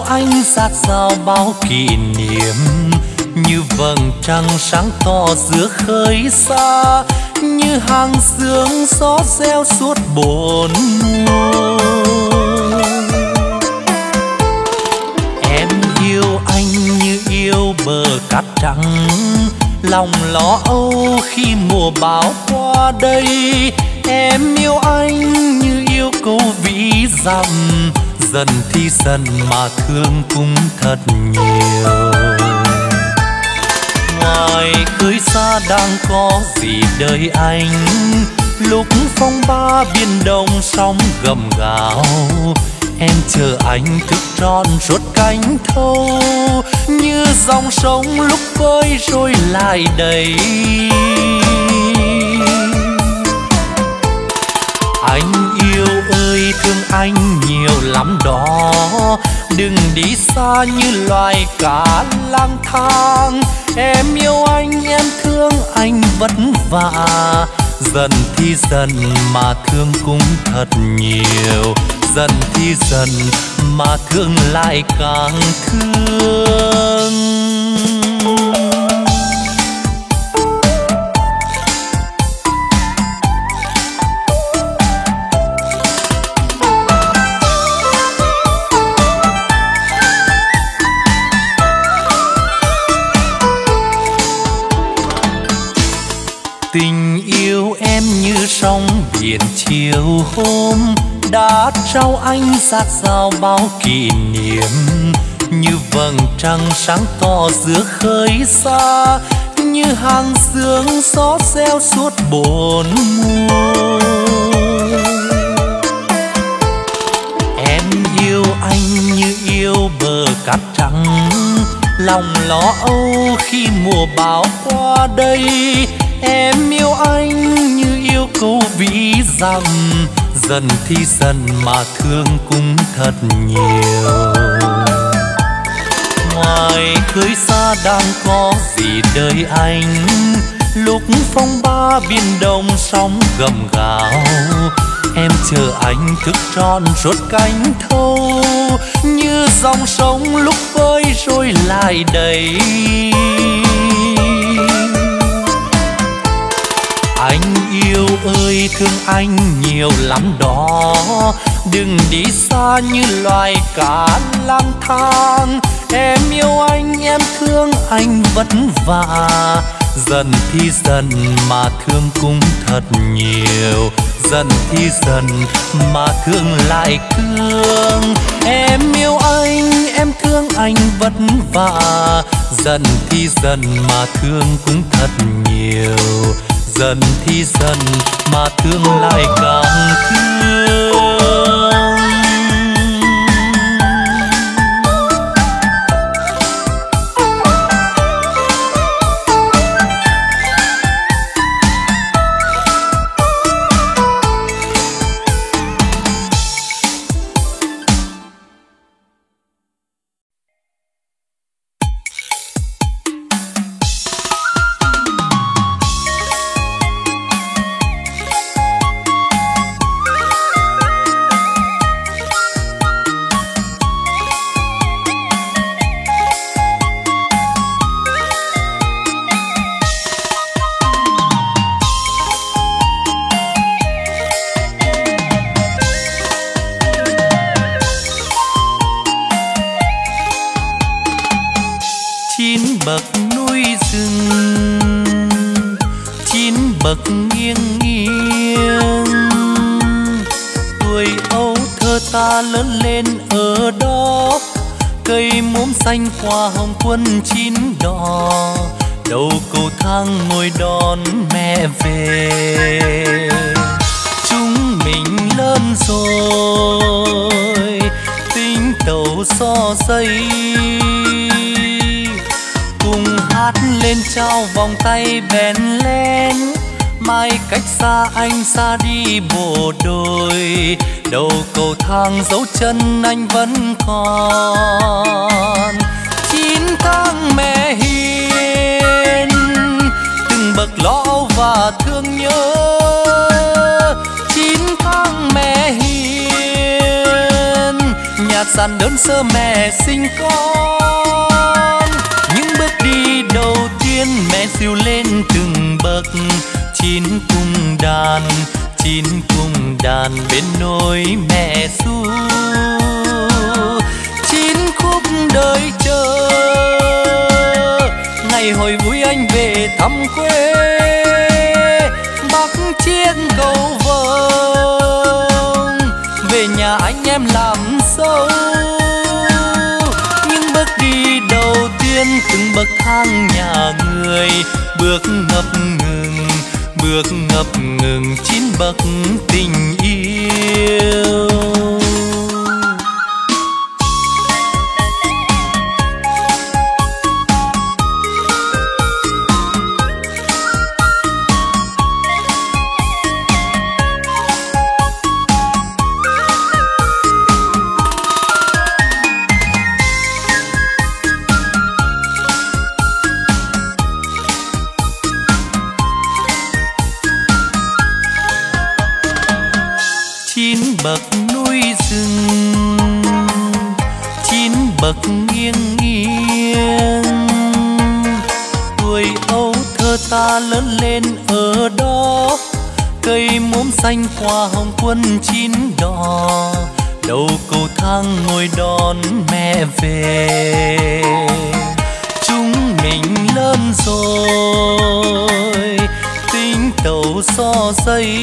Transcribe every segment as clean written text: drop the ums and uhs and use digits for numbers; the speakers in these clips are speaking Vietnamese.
anh sát sao bao kỷ niệm, như vầng trăng sáng to giữa khơi xa, như hàng sương gió reo suốt bốn mùa. Em yêu anh như yêu bờ cát trắng, lòng lo âu khi mùa bão qua đây. Em yêu anh như yêu câu vĩ dặm, dần thì dần mà thương cũng thật nhiều. Ngoài khơi xa đang có gì đợi anh, lúc phong ba biển đông sóng gầm gào. Em chờ anh thức trọn suốt cánh thâu, như dòng sông lúc vơi rồi lại đầy. Anh yêu ơi thương anh nhiều lắm đó, đừng đi xa như loài cá lang thang. Em yêu anh em thương anh vất vả, dần thì dần mà thương cũng thật nhiều, dần thì dần mà thương lại càng thương. Tình yêu em như sóng biển chiều hôm, đã trao anh sát sao bao kỷ niệm, như vầng trăng sáng to giữa khơi xa, như hàng sương gió reo suốt bốn mùa. Em yêu anh như yêu bờ cát trắng, lòng lo âu khi mùa bão qua đây. Em yêu anh như yêu câu vĩ dặm, dần thì dần mà thương cũng thật nhiều. Ngoài khơi xa đang có gì đợi anh, lúc phong ba biển đông sóng gầm gào. Em chờ anh thức trọn suốt cánh thâu, như dòng sông lúc vơi rồi lại đầy. Anh yêu ơi thương anh nhiều lắm đó, đừng đi xa như loài cá lang thang. Em yêu anh em thương anh vất vả, dần thì dần mà thương cũng thật nhiều, dần thì dần mà thương lại thương. Em yêu anh em thương anh vất vả, dần thì dần mà thương cũng thật nhiều, dần thì dần mà thương lại càng thương. Xanh hoa hồng quân chín đỏ, đầu cầu thang ngồi đón mẹ về. Chúng mình lớn rồi, tính tàu xo dây, cùng hát lên trao vòng tay bén lén. Mai cách xa anh xa đi bộ đôi, đầu cầu thang dấu chân anh vẫn còn. 9 tháng mẹ hiền, từng bậc lo âu và thương nhớ. 9 tháng mẹ hiền, nhạt gian đơn sơ mẹ sinh con. Những bước đi đầu tiên mẹ dìu lên từng bậc, chín cung đàn bên nôi mẹ ru. Chín khúc đời chờ ngày hồi vui anh về thăm quê, bắc chiếc cầu vồng về nhà anh em làm dâu. Những bước đi đầu tiên từng bậc thang nhà người, bước ngập ngừng chín bậc tình yêu. Bậc núi rừng, chín bậc nghiêng nghiêng, tuổi ấu thơ ta lớn lên ở đó. Cây muỗng xanh qua hồng quân chín đỏ, đầu cầu thang ngồi đón mẹ về. Chúng mình lớn rồi, tính tàu so dây,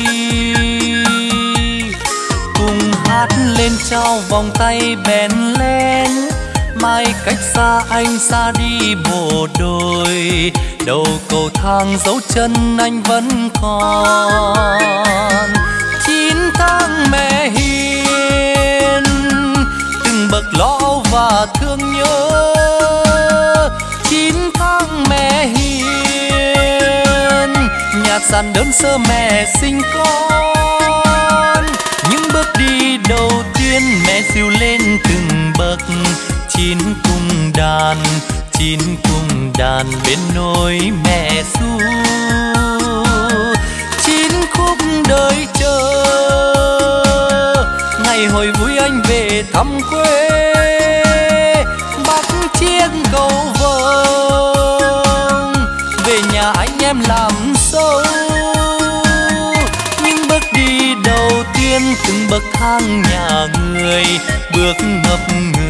cùng hát lên trao vòng tay bén lên. Mai cách xa anh xa đi bộ đôi, đầu cầu thang dấu chân anh vẫn còn. 9 tháng mẹ hiền, từng bậc lo và thương nhớ. 9 tháng mẹ hiền, nhạc dàn đơn sơ mẹ sinh con. Những bước đi đầu tiên mẹ dìu lên từng bậc, 9 cung đàn bên nôi mẹ ru. 9 khúc đời chờ ngày hồi vui anh về thăm quê, bắc chiếc cầu vồng về nhà anh em làm dâu. Những bước đi đầu tiên từng bậc thang nhà người, bước ngập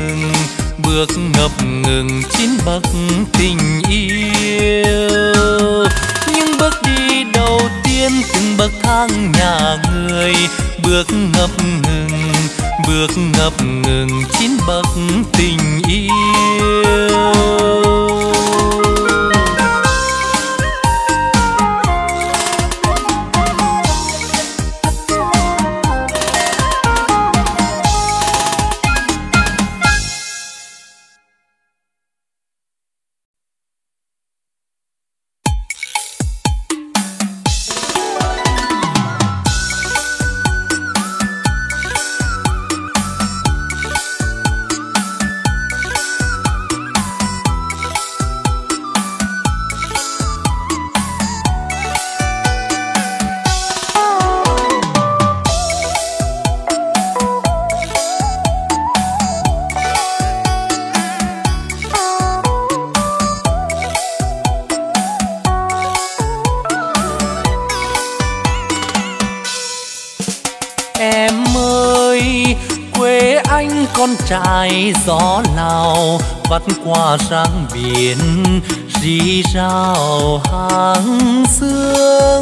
ngừng 9 bậc tình yêu. Những bước đi đầu tiên từng bậc thang nhà người, bước ngập ngừng 9 bậc tình yêu. Con trai gió Lào vắt qua sang biển, rì rào hàng sương.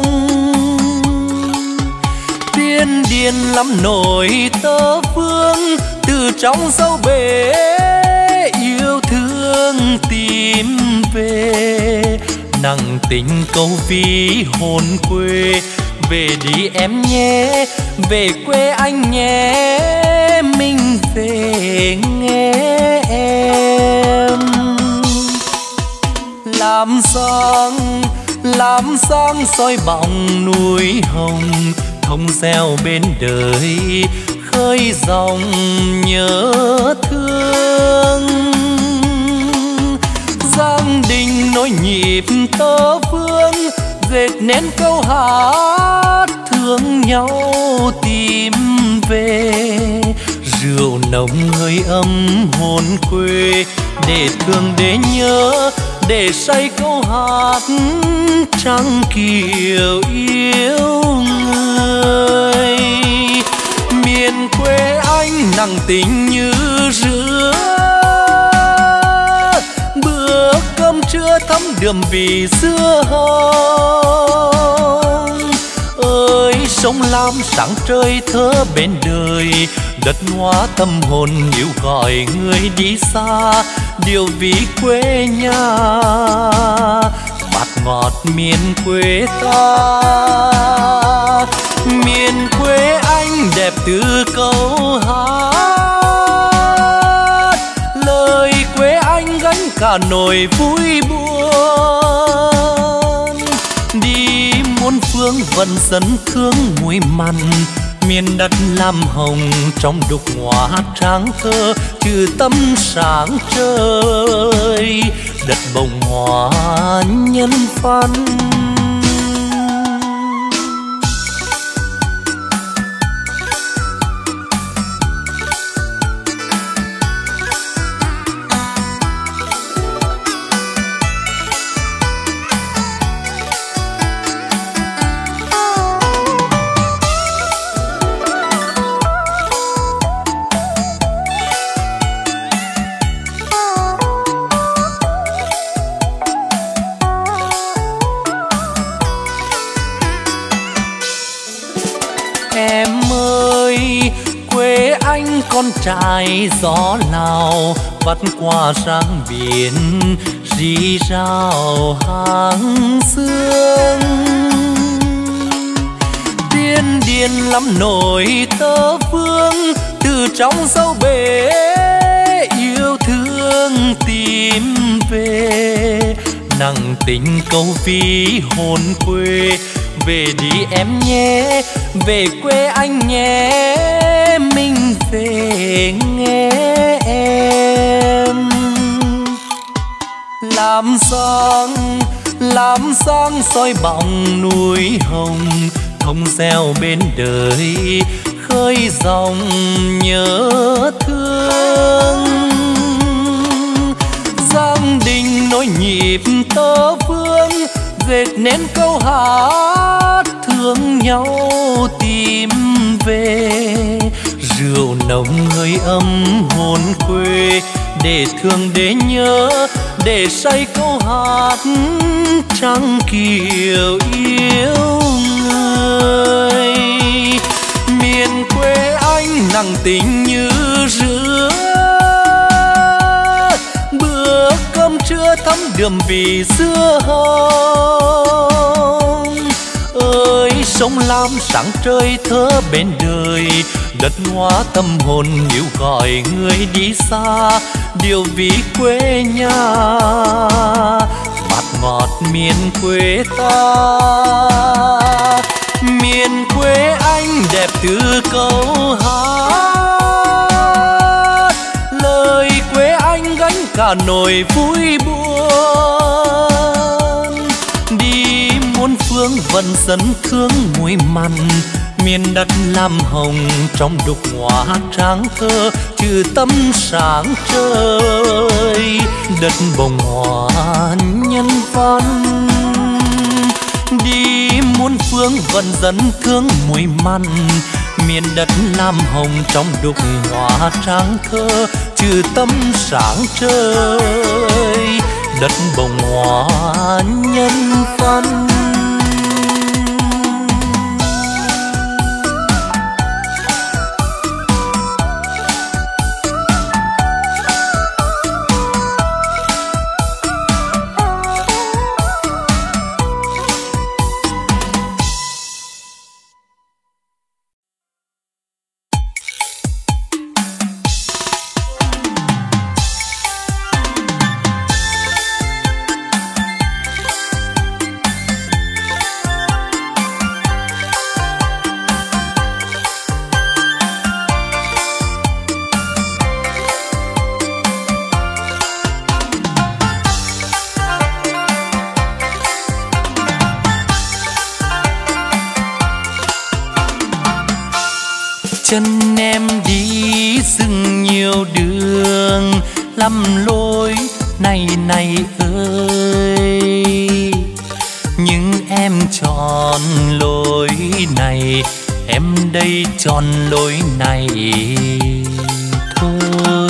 Tiên điên lắm nổi tơ vương, từ trong sâu bể yêu thương tìm về. Nặng tình câu ví hồn quê, về đi em nhé, về quê anh nhé, mình về nghe em. Làm sáng soi bóng núi hồng, thông reo bên đời khơi dòng nhớ thương. Giang đình nối nhịp tơ vương, dệt nên câu hát thương nhau tìm về. Rượu nồng hơi ấm hồn quê, để thương để nhớ, để say câu hát trắng kiều yêu người. Miền quê anh nặng tình như rứa, bữa cơm trưa thắm đượm vì xưa hồng. Ơi sông Lam sáng trời thơ bên đời, đất hóa tâm hồn yêu gọi người đi xa, điều vì quê nhà bát ngọt miền quê ta. Miền quê anh đẹp từ câu hát, lời quê anh gánh cả nỗi vui buồn. Đi muôn phương vẫn dẫn thương muối mặn, miền đất lam hồng trong đục hoa tráng thơ, trừ tâm sáng trời đất bồng hoa nhân văn. Con trai gió Lào vắt qua sang biển, rì rào hàng sương. Tiên điên lắm nổi tơ vương, từ trong sâu bể yêu thương tìm về. Nặng tình câu ví hồn quê, về đi em nhé, về quê anh nhé, mình về nghe em. Làm sáng soi bóng núi hồng, thông reo bên đời khơi dòng nhớ thương. Giang đình nối nhịp tơ vương, dệt nên câu hát thương nhau tìm về. Rượu nồng hơi ấm hồn quê, để thương để nhớ, để say câu hát trắng kiều yêu người. Miền quê anh nặng tình như rứa, bữa cơm trưa thắm đượm vì xưa hồng. Ơi sông Lam sáng trời thơ bên đời, đất hóa tâm hồn yêu gọi người đi xa, điều vì quê nhà bát ngọt miền quê ta. Miền quê anh đẹp từ câu hát, lời quê anh gánh cả nỗi vui buồn. Đi muôn phương vẫn dẫn thương muối mặn, miền đất lam hồng trong đục hoa tráng thơ, trừ tâm sáng trời đất bồng hoa nhân văn. Đi muôn phương vẫn dẫn thương muối mặn, miền đất lam hồng trong đục hoa tráng thơ, trừ tâm sáng trời đất bồng hoa nhân văn. nhiều đường lầm lối này này ơi, nhưng em chọn lối này, em đây chọn lối này thôi.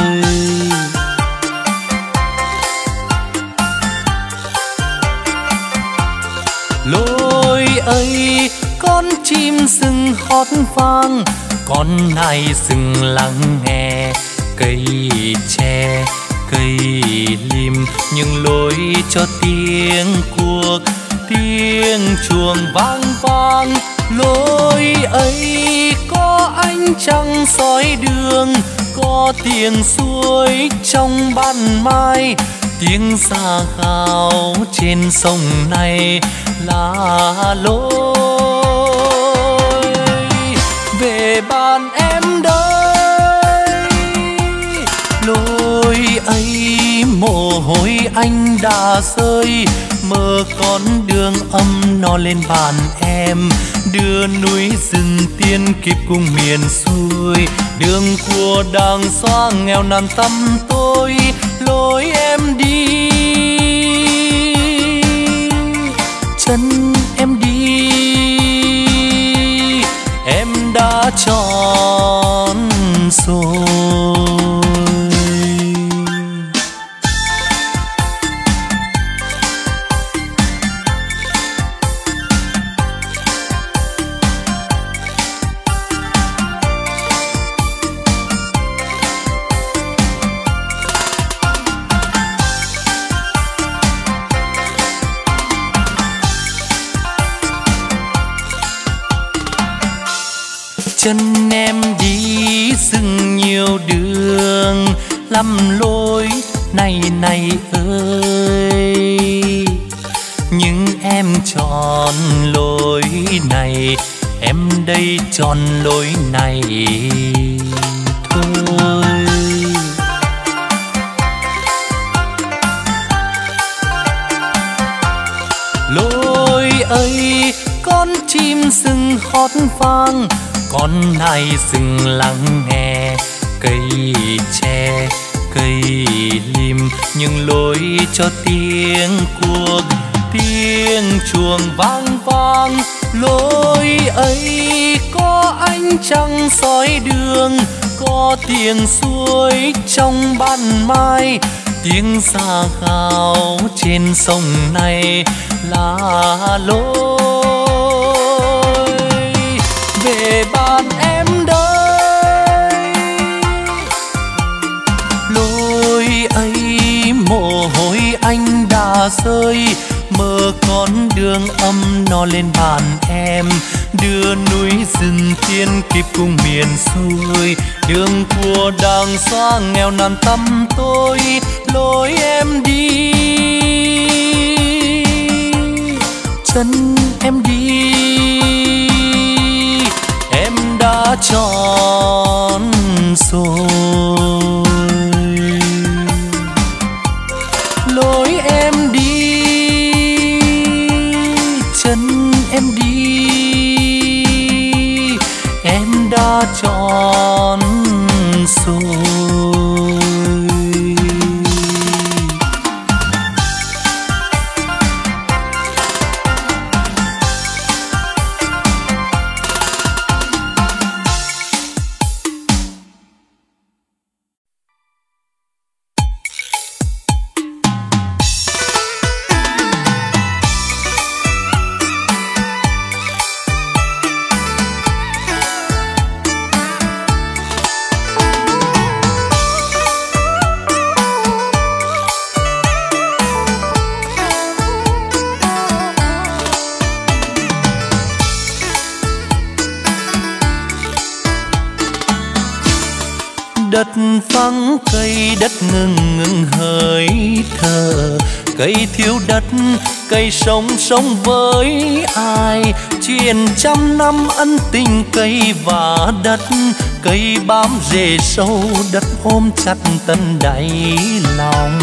Lối ấy con chim sừng hót vang, con nai sừng lắng nghe cây tre cây lim, nhưng lối cho tiếng cuộc tiếng chuông vang vang. Lối ấy có ánh trăng soi đường, có tiếng suối trong ban mai, tiếng xa khao trên sông này là lối về bàn em đây. Lối ấy mồ hôi anh đã rơi, mơ con đường âm nó lên bàn em, đưa núi rừng tiên kịp cùng miền xuôi, đường của đàng xoa nghèo nàn tăm tôi. Lối em đi chân em đi, em đã chọn rồi. Chân em đi rừng nhiều đường lầm lối này này ơi, nhưng em chọn lối này, em đây chọn lối này thôi. Lối ấy con chim sừng hót vang, con nai sừng lắng nghe cây tre cây lim, nhưng lối cho tiếng cuộc tiếng chuông vang vang. Lối ấy có ánh trăng soi đường, có tiếng suối trong ban mai, tiếng xa khao trên sông này là lối về bàn em đây. Lối ấy mồ hôi anh đã rơi, mơ con đường âm nó lên bàn em, đưa núi rừng tiên kịp cùng miền xuôi, đường của đàng xoa nghèo nàn tăm tôi. Lối em đi chân em đi, em đã chọn rồi. Lối em đi chân em đi, em đã chọn rồi. Đất vắng cây, đất ngừng ngừng hơi thở, cây thiếu đất, cây sống sống với ai. Chuyện trăm năm ân tình cây và đất, cây bám rễ sâu, đất ôm chặt tận đáy lòng.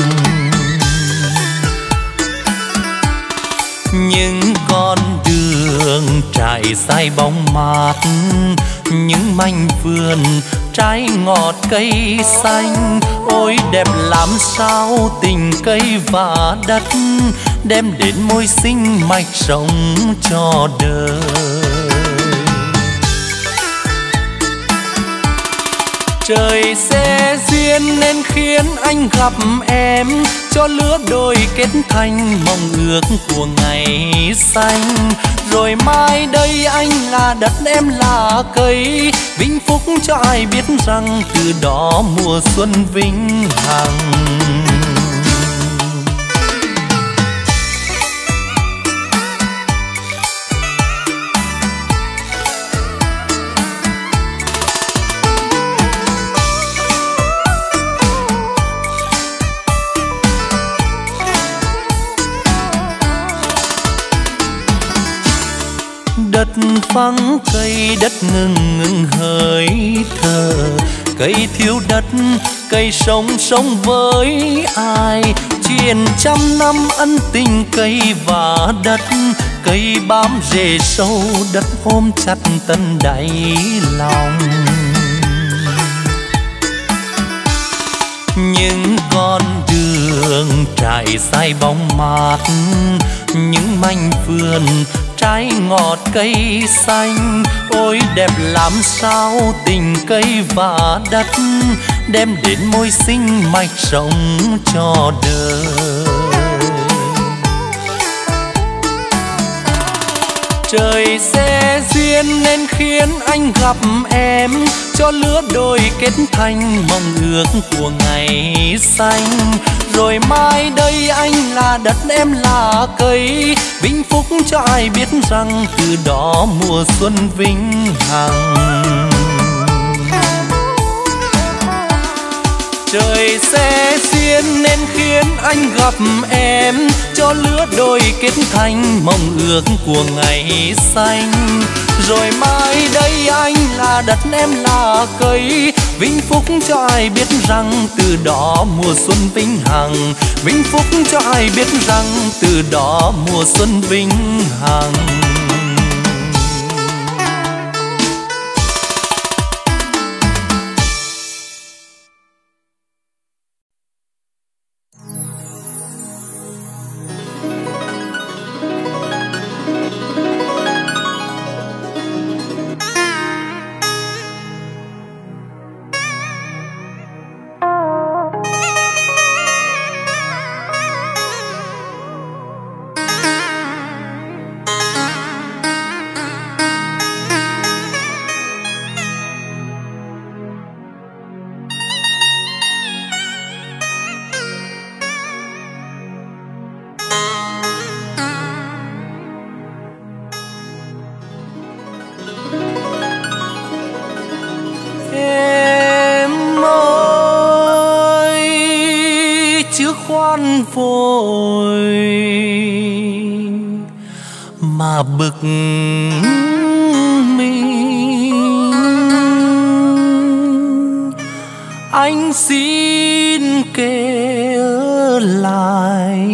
Những con đường trải dài bóng mát, những mảnh vườn trái ngọt cây xanh. Ôi đẹp làm sao tình cây và đất, đem đến môi sinh mạch sống cho đời. Trời sẽ duyên nên khiến anh gặp em, cho lứa đôi kết thành mong ước của ngày xanh. Rồi mai đây anh là đất em là cây, vĩnh phúc cho ai biết rằng từ đó mùa xuân vĩnh hằng. Đất vắng cây, đất ngừng hơi thở. Cây thiếu đất, cây sống sống với ai? Truyền trăm năm ân tình cây và đất, cây bám rễ sâu, đất ôm chặt tận đáy lòng. Những con đường trải dài bóng mát, những mảnh vườn trái ngọt cây xanh. Ôi đẹp làm sao tình cây và đất, đem đến môi sinh mạch sống cho đời. Trời sẽ duyên nên khiến anh gặp em, cho lứa đôi kết thành mong ước của ngày xanh. Rồi mai đây anh là đất em là cây, vĩnh phúc cho ai biết rằng từ đó mùa xuân vĩnh hằng. Trời sẽ duyên nên khiến anh gặp em, cho lứa đôi kết thành mong ước của ngày xanh. Rồi mai đây anh là đất em là cây, vĩnh phúc cho ai biết rằng từ đó mùa xuân vĩnh hằng. Vĩnh phúc cho ai biết rằng từ đó mùa xuân vĩnh hằng. Vội mà bực mình, anh xin kể lại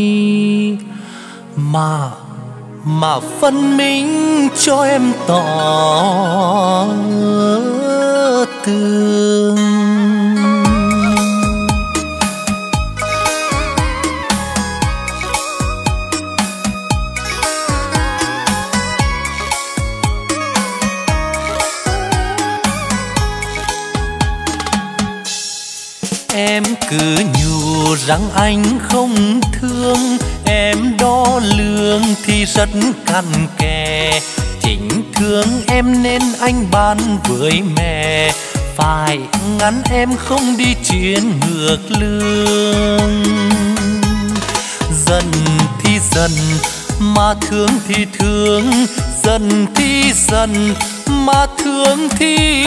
mà phân minh cho em tỏ tường. Em cứ nhủ rằng anh không thương, em đo lường thì rất cặn kẽ. Chính thương em nên anh ban với mẹ, phải ngăn em không đi chuyến ngược lương. Giận thì giận mà thương thì thương, giận thì giận mà thương thì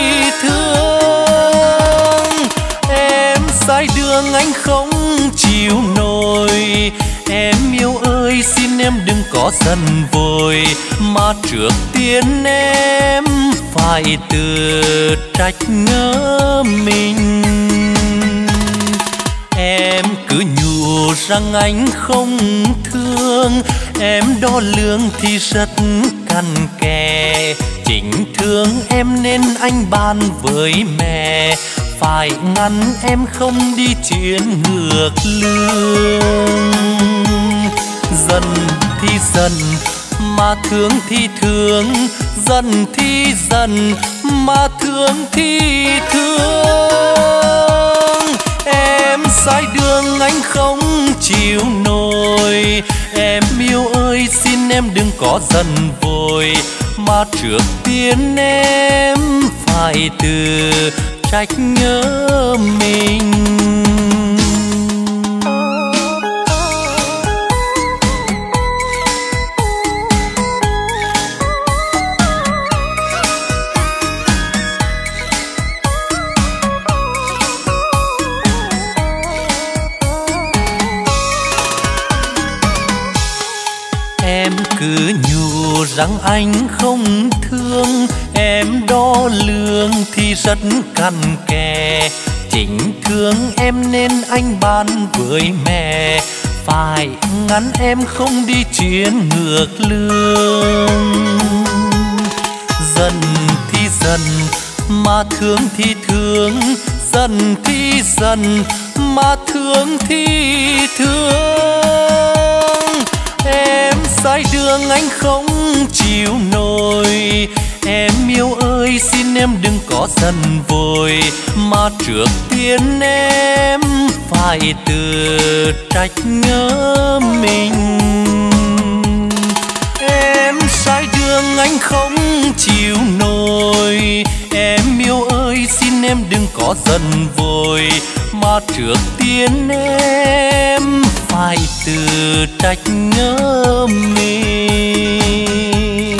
thương. Em sai đường anh không chịu nổi, em yêu ơi xin em đừng có giận vội. Mà trước tiên em phải tự trách nhớ mình. Em cứ nhủ rằng anh không thương, em đo lường thì rất cặn kẽ. Chính thương em nên anh bàn với mẹ, phải ngăn em không đi chuyến ngược lương. Giận thì giận mà thương thì thương, giận thì giận mà thương thì thương. Em sai đường anh không chịu nổi, em yêu ơi xin em đừng có giận vội, mà trước tiên em phải tự trách nhớ mình. Em cứ nhủ rằng anh không thương, em đo lường thì rất cặn kẽ. Chính thương em nên anh bàn với mẹ, phải ngăn em không đi chuyến ngược lương. Giận thì giận mà thương thì thương, giận thì giận mà thương thì thương. Em sai đường anh không chịu nổi, em yêu ơi xin em đừng có giận vội, mà trước tiên em phải tự trách nhớ mình. Em sai đường anh không chịu nổi, em yêu ơi xin em đừng có giận vội, mà trước tiên em phải tự trách nhớ mình.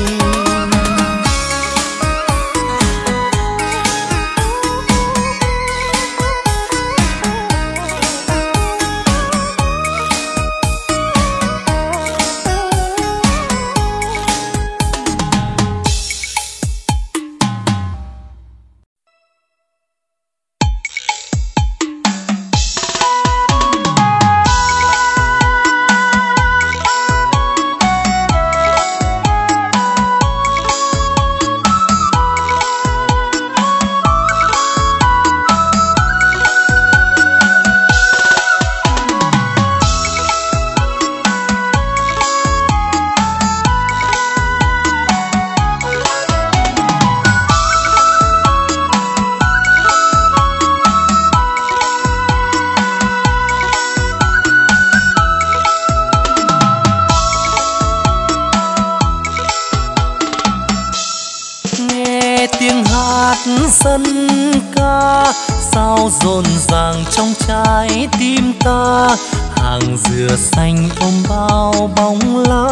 Sân ca sao rộn ràng trong trái tim ta, hàng dừa xanh ôm bao bóng lá.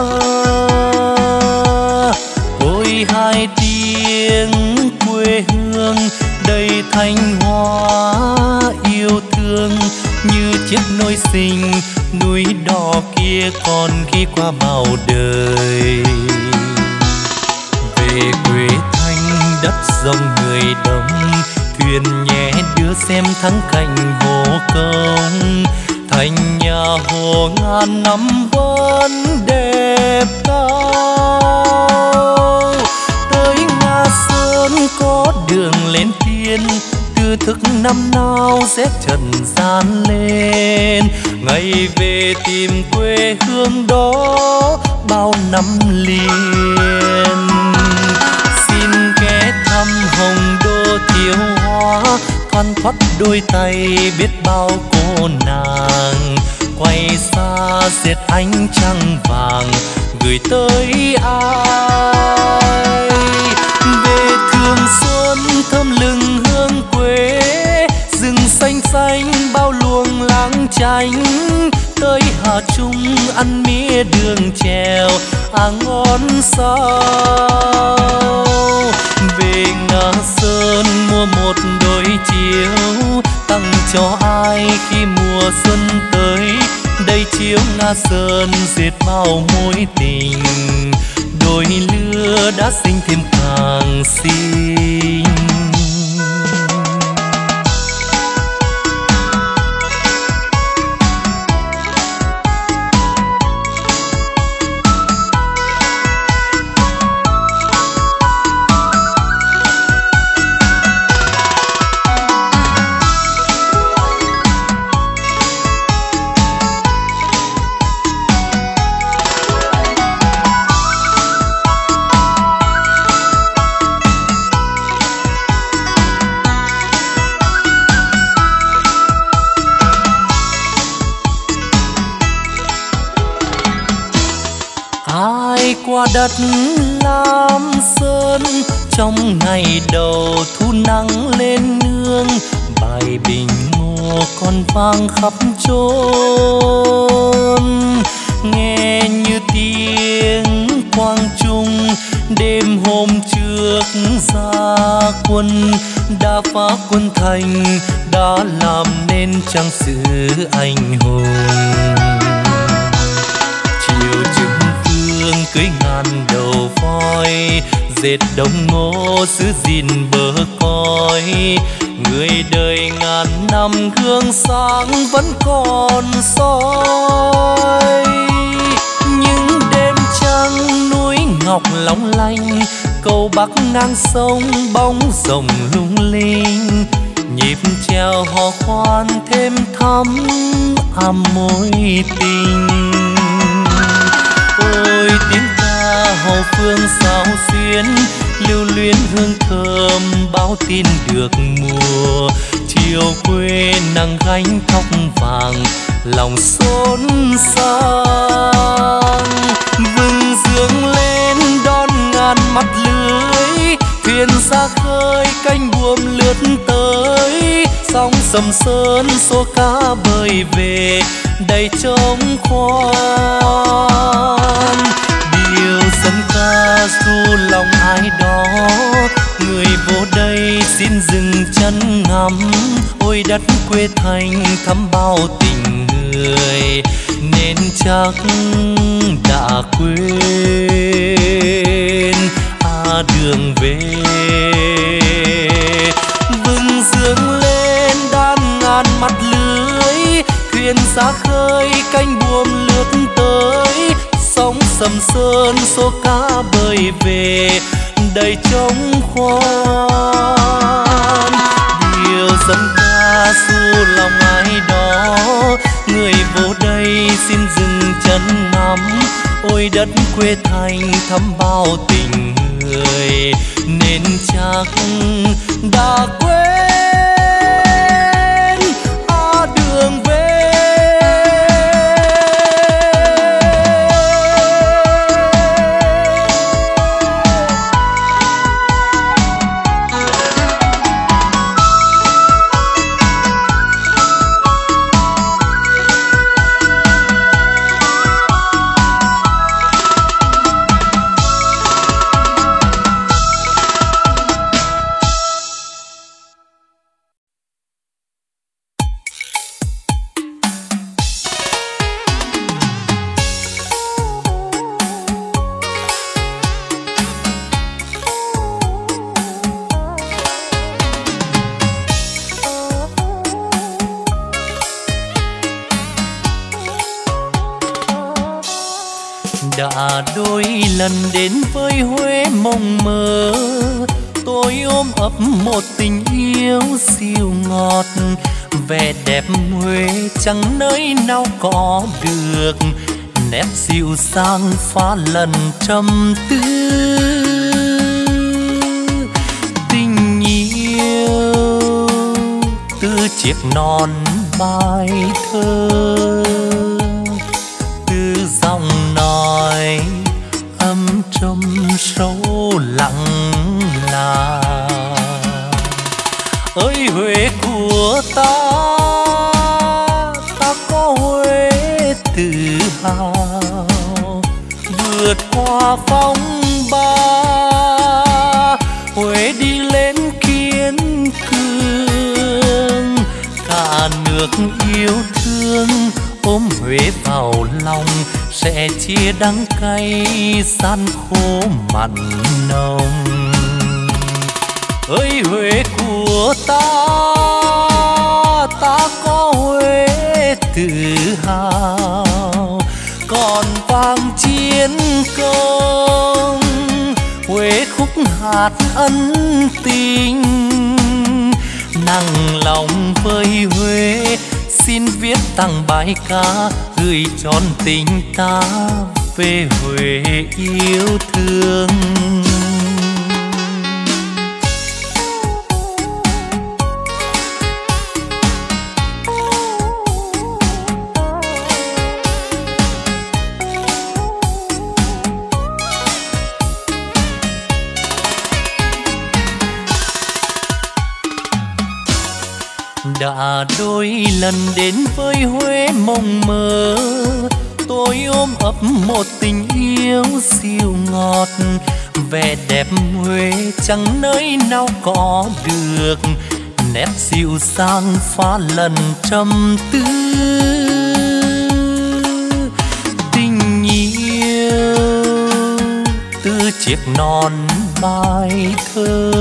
Ôi hai tiếng quê hương đầy thanh hoa yêu thương, như chiếc nôi xinh núi đỏ kia còn ghi qua bao đời. Về quê đất rộng người đông, thuyền nhẹ đưa xem thắng cảnh hồ công. Thành nhà hồ ngàn năm vẫn đẹp cao. Tới Nga Sơn có đường lên thiên, từ thức năm nào rét trần gian lên. Ngày về tìm quê hương đó bao năm liền. Xin ghé thăm Hồng Đô Thiêu Hóa, thoăn thoắt đôi tay biết bao cô nàng. Quay xa dệt ánh trăng vàng gửi tới ai. Về Thường Xuân thơm lừng hương quê, rừng xanh xanh bao luồng láng chánh. Tới Hà Trung ăn mía đường chèo ngon sao. Về Nga Sơn mua một đôi chiếu, tặng cho ai khi mùa xuân tới. Đây chiếu Nga Sơn dệt bao mối tình, đôi lứa đã sinh thêm càng xinh. bay qua đất Lam Sơn, trong ngày đầu thu nắng lên nương, bài bình ngô còn vang khắp chốn. Nghe như tiếng quang trung đêm hôm trước ra quân, đã phá quân thành, đã làm nên trang sử anh hùng. Chiều trưng phương cưới ngàn đầu voi, dệt đồng ngô xứ gìn bờ cõi. Người đời ngàn năm gương sáng vẫn còn soi. Những đêm trăng núi ngọc long lanh, cầu bắc ngang sông bóng rồng lung linh. Nhịp treo hò khoan thêm thắm ấm mối tình. Ôi tiếng ca hò phương sao xuyến, lưu luyến hương thơm báo tin được mùa. Chiều quê nắng gánh tóc vàng, lòng xốn sang. Vừng dương lên đón ngàn mắt lưới, thuyền ra khơi cánh buồm lướt tới. Sóng sầm sơn số cá bơi về, đầy trống khoan. Điều dân ca du lòng ai đó, người vô đây xin dừng chân ngắm. Ôi đất quê thành thắm bao tình người, nên chắc đã quên đường về. Vừng dương lên đan ngàn mắt lưới, thuyền ra khơi cánh buồm lướt tới. Sóng sầm sơn số cá bơi về, đầy trống khoan. Điều dân ca du lòng ai đó, người vô đây xin dừng chân ngắm. Ôi đất quê thành thắm bao tình người, nên chắc đã quên đường về. Đã đôi lần đến với Huế mộng mơ, tôi ôm ấp một tình yêu siêu ngọt. Vẻ đẹp Huế chẳng nơi nào có được, nét dịu dàng pha lần trầm tư. Tình yêu từ chiếc non bài thơ, từ dòng nói âm trầm sâu lặng là. Ơi Huế của ta, ta có Huế tự hào. Vượt qua phong ba, Huế đi lên kiên cường. Cả nước yêu thương ôm Huế vào lòng, sẽ chia đắng cay gian khổ mặn nồng. Ơi Huế của ta, ta có Huế tự hào. Còn vang chiến công, Huế khúc hát ân tình. Nặng lòng với Huế, xin viết tặng bài ca gửi trọn tình ta về Huế yêu thương. đôi lần đến với Huế mộng mơ, tôi ôm ấp một tình yêu siêu ngọt. Vẻ đẹp Huế chẳng nơi nào có được, nét dịu dàng pha lần trầm tư. Tình yêu từ chiếc non bài thơ,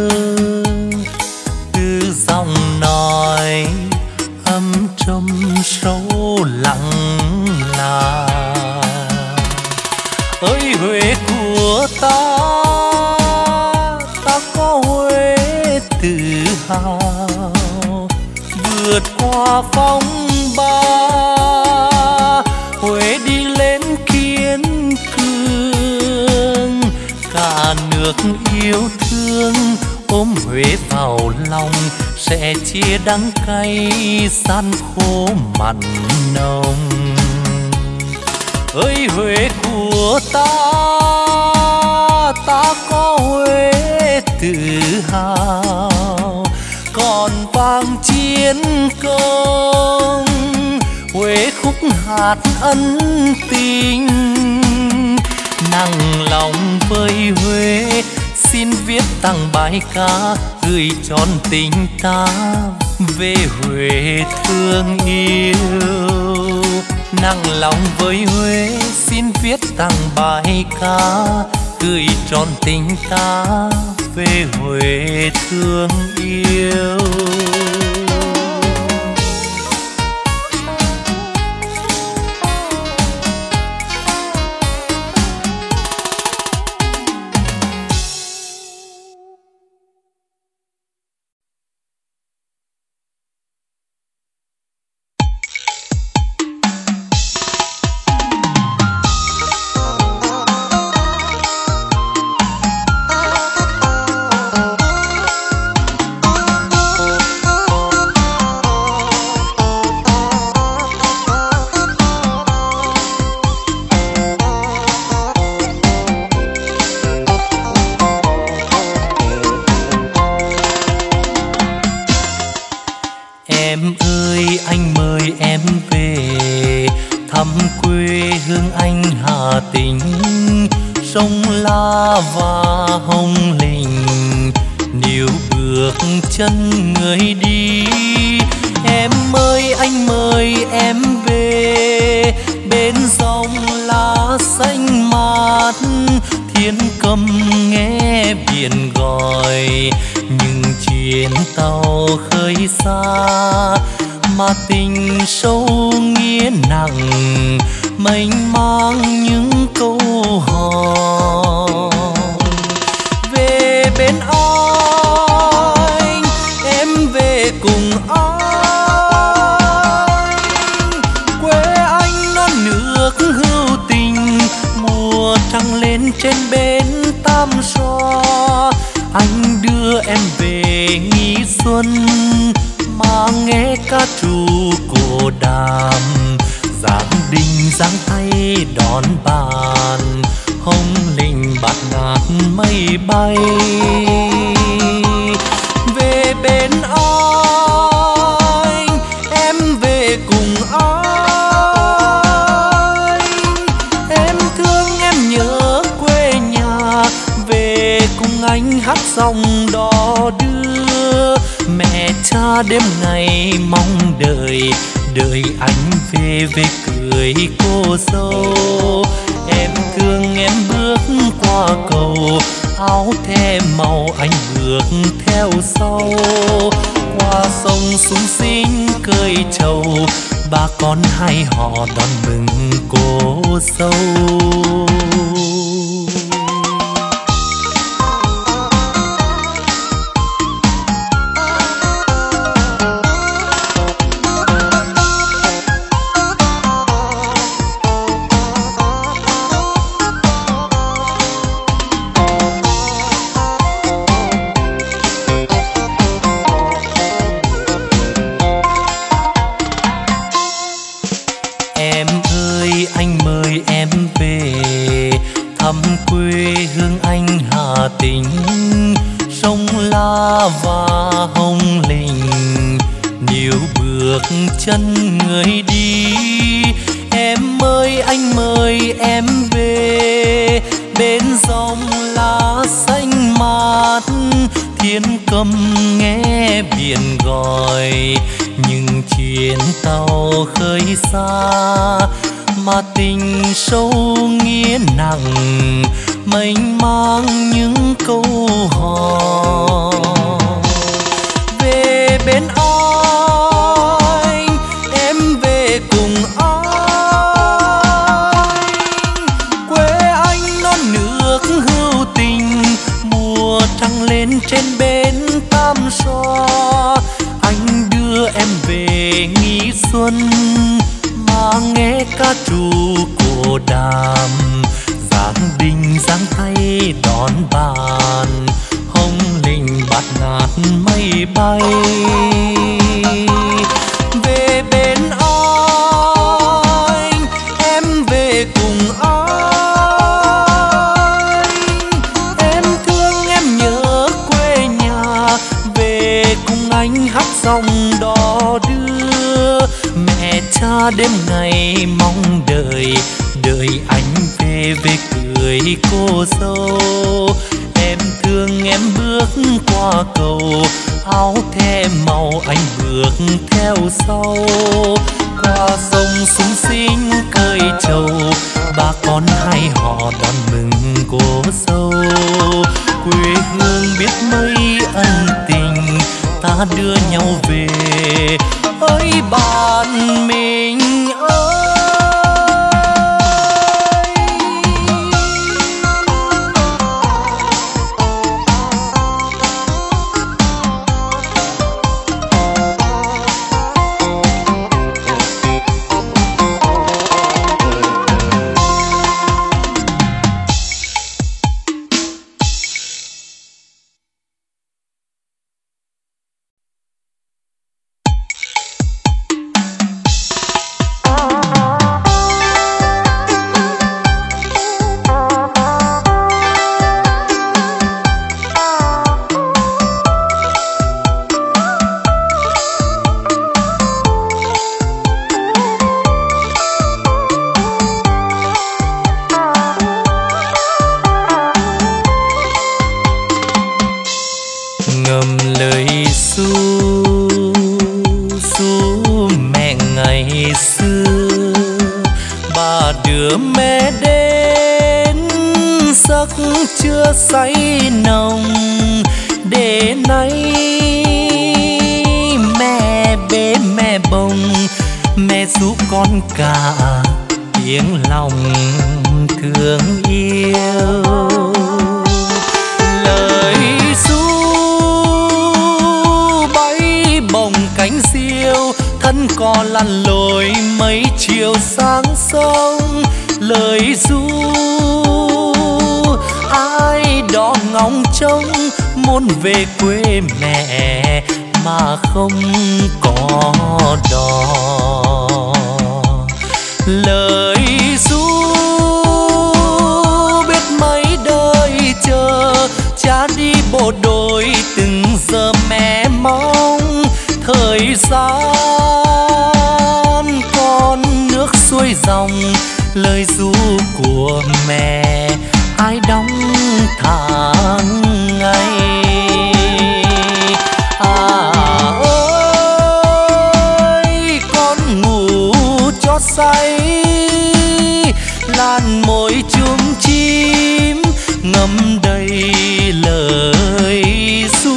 từ dòng nói âm trầm sâu lặng là. Ơi Huế của ta, ta có Huế tự hào. Vượt qua phong ba, Huế đi lên kiên cường. Cả nước yêu thương ôm Huế vào lòng, sẽ chia đắng cay gian khổ mặn nồng. Ơi Huế của ta, ta có Huế tự hào. Còn vang chiến công, Huế khúc hát ân tình. Nặng lòng với Huế, xin viết tặng bài ca gửi trọn tình ta về Huế thương yêu. Nặng lòng với Huế, xin viết tặng bài ca gửi trọn tình ta về Huế thương yêu. Sông La và Hồng Linh, níu bước chân người đi. Em ơi anh mời em về, bên dòng lá xanh mát. Thiên cầm nghe biển gọi, những chuyến tàu khơi xa. Mà tình sâu nghĩa nặng, mênh mang những câu hò. Về bên anh, em về cùng anh. Quê anh non nước hữu tình, mùa trăng lên trên bến Tam Xoa. Anh đưa em về Nghi Xuân, mà nghe ca trù cổ đàm. Giáng đình giáng tay đón bàn, Hồng Linh bạt ngát mây bay. Về bên anh, em về cùng anh. Em thương em nhớ quê nhà, về cùng anh hát dòng đò đưa. Mẹ cha đêm ngày mong đợi, đợi anh về về cười cô dâu. Em thương em bước qua cầu, áo the màu anh bước theo sau. Qua sông súng xinh cơi trầu, bà con hai họ đón mừng cô dâu. Tình sông La và Hồng Linh, níu chân người đi. Em ơi anh mời em về bên dòng lá xanh mát, thiên cầm nghe biển gọi. Nhưng chuyến tàu khơi xa mà tình sâu nghĩa nặng, mênh mang những câu hò. Về bên anh, em về cùng anh. Quê anh non nước hữu tình, mùa trăng lên trên bến Tam Xoa. Anh đưa em về nghỉ xuân mà nghe ca trù cổ đàm. Giáng đình giáng tay đón bàn, hồng linh bát ngát mây bay. Về bên anh, em về cùng anh. Em thương em nhớ quê nhà, về cùng anh hát dòng đò đưa. Mẹ cha đêm ngày mong đợi, đợi anh về về cười cô dâu. Em thương em bước qua cầu, áo the màu anh bước theo sau. Qua sông súng xinh cơi trầu, ba con hai họ đón mừng cô dâu. Quê hương biết mấy ân tình, ta đưa nhau về ơi bạn mình ơi. Chưa say nồng để nay mẹ bế mẹ bồng, mẹ giúp con cả tiếng lòng thương yêu. Lời ru bay bồng cánh diêu, thân cò lăn lội mấy chiều sáng sông. Lời ru ai đó ngóng trông, muốn về quê mẹ mà không có đò. Lời ru biết mấy đời chờ, cha đi bộ đội từng giờ mẹ mong. Thời gian con nước xuôi dòng, lời ru của mẹ ai đóng tháng ngày. Ơi con ngủ cho say, làn môi chuông chim ngâm đầy lời ru.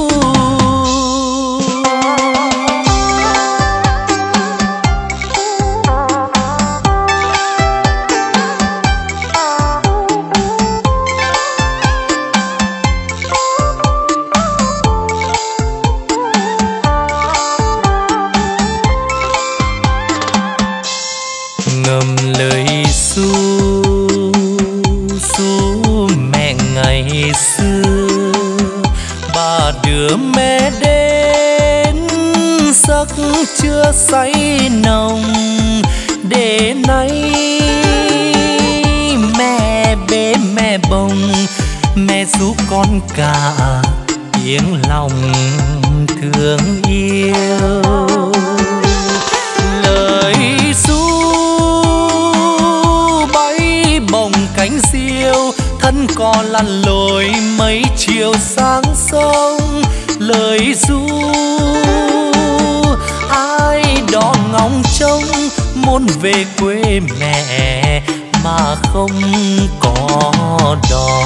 Ngầm lời ru mẹ ngày xưa, bà đưa mẹ đến giấc chưa say nồng để nay mẹ bế mẹ bồng, mẹ giúp con cả tiếng lòng thương yêu. thân cò lặn lội mấy chiều sáng sông lời ru. Ai đó ngóng trông muốn về quê mẹ mà không có đò.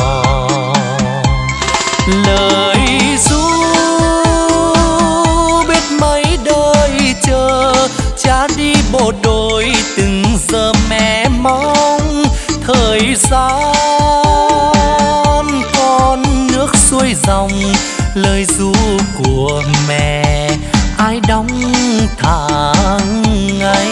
Lời ru biết mấy đời chờ cha đi bộ đội từng giờ mẹ mong. Thời gian con nước xuôi dòng lời ru của mẹ ai đóng tháng ngày.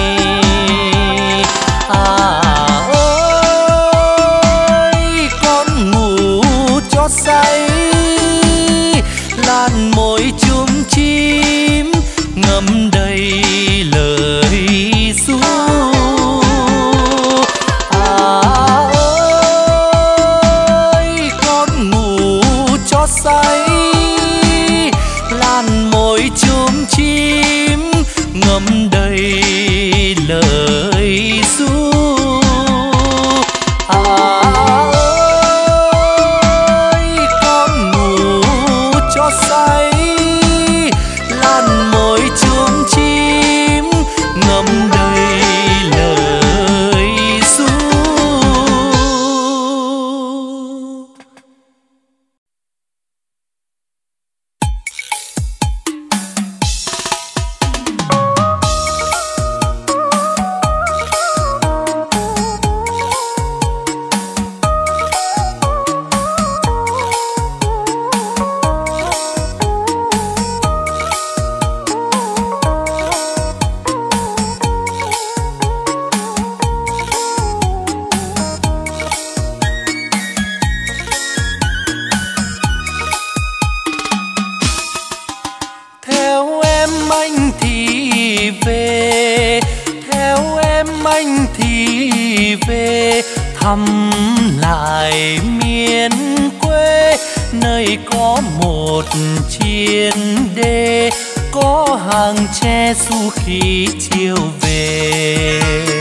Ơi con ngủ cho say làn môi chum chim ngậm đầy lời ru. Ơi con ngủ cho say làn môi chum chim ngậm đầy lời ru. Ơi con ngủ cho say làn môi chum chim ngậm đầy lời ru. Thăm lại miền quê nơi có một chiên đê, có hàng tre su khi chiều về.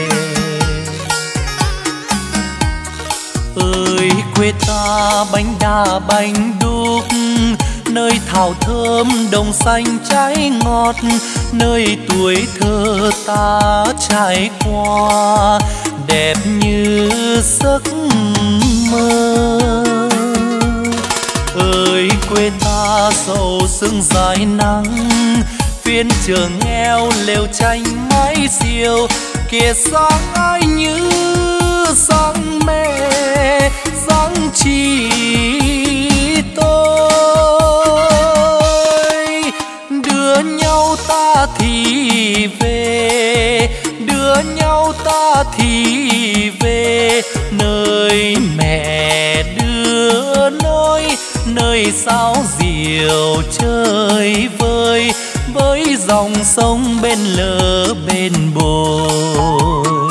Ơi quê ta bánh đa bánh đúc, nơi thảo thơm đồng xanh trái ngọt, nơi tuổi thơ ta trải qua đẹp như giấc mơ. Ơi quê ta sầu sương dài nắng, phiên chợ nghèo lều tranh mái diều, kìa sáng ai như sáng mẹ sáng chị tôi. Đưa nhau ta thì về, đưa nhau ta thì về, nơi mẹ đưa lối, nơi sáo diều chơi vơi với dòng sông bên lỡ bên bồi.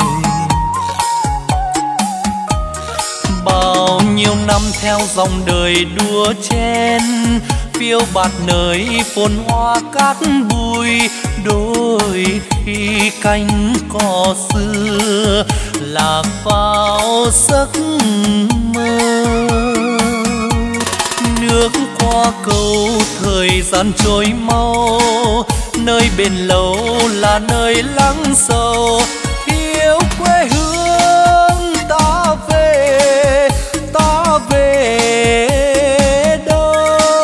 Bao nhiêu năm theo dòng đời đua chen, phiêu bạt nơi phồn hoa cát bụi, đôi khi cánh cò xưa lạc vào giấc mơ. Nước qua cầu thời gian trôi mau, nơi bền lâu là nơi lắng sầu, thiếu quê hương ta về, ta về đâu.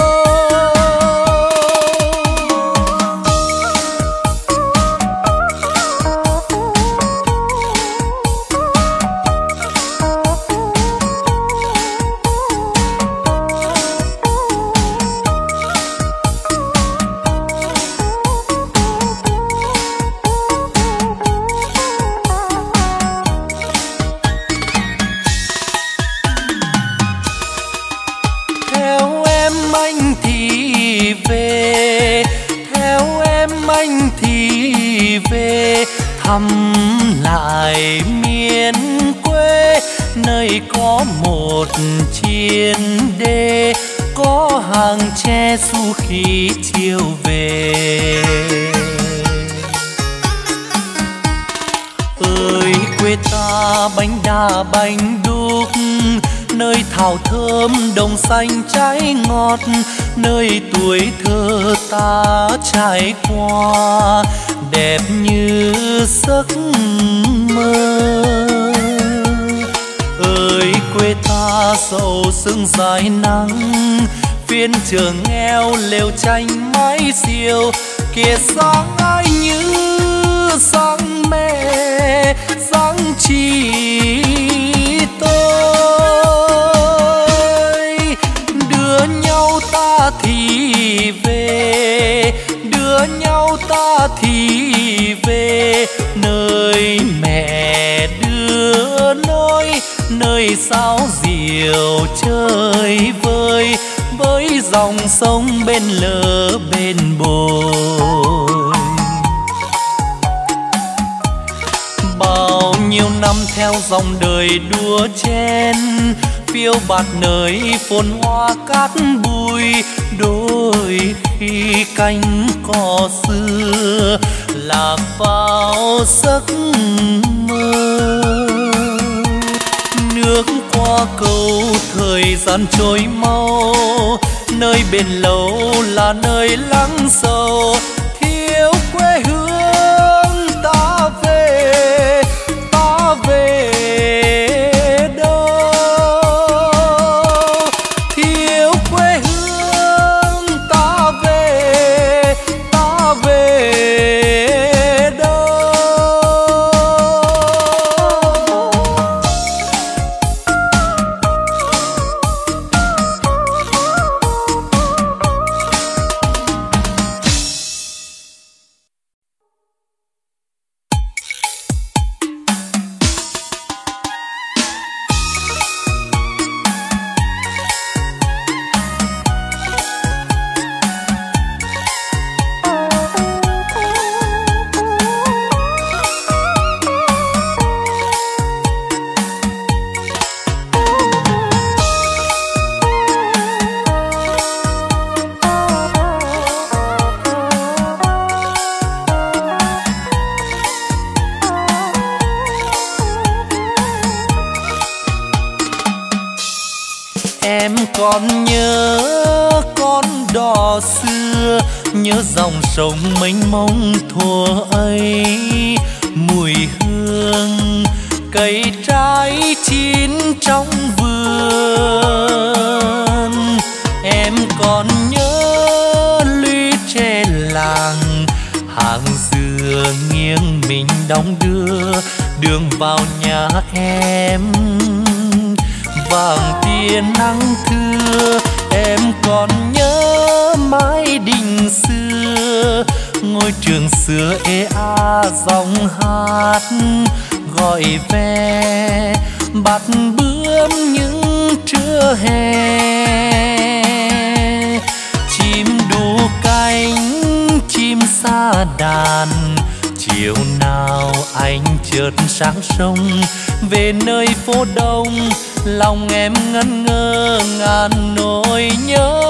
Thăm lại miền quê nơi có một chiên đê, có hàng tre su khi chiều về. Ơi quê ta bánh đa bánh đúc, nơi thảo thơm đồng xanh trái ngọt, nơi tuổi thơ ta trải qua đẹp như giấc mơ. Ơi quê ta sầu sương dài nắng, phiên trường nghèo lều tranh mái diều, kìa sáng ai như sáng mẹ sáng chị tôi. Đưa nhau ta thì về, đưa nhau ta thì về, nơi mẹ đưa nói, nơi sáo diều chơi vơi với dòng sông bên lỡ bên bồi. Bao nhiêu năm theo dòng đời đua chen, phiêu bạt nơi phồn hoa cát bụi, đôi khi cánh cỏ xưa lạc vào giấc mơ. Nước qua cầu thời gian trôi mau, nơi bền lâu là nơi lắng sầu, thiếu quê hương ta về đâu. Thiếu quê hương ta về đâu. Em còn nhớ con đò xưa, nhớ dòng sông mênh mông thuở ấy, mùi hương cây trái chín trong vườn. Em còn nhớ lũy tre làng, hàng dừa nghiêng mình đong đưa đường vào nhà em. Vàng tia nắng thưa, em còn nhớ mái đình xưa, ngôi trường xưa ê a dòng hát gọi ve bắt bướm những trưa hè. Chim đu cánh chim xa đàn, chiều nào anh chợt sáng sông về nơi phố đông, lòng em ngẩn ngơ ngàn nỗi nhớ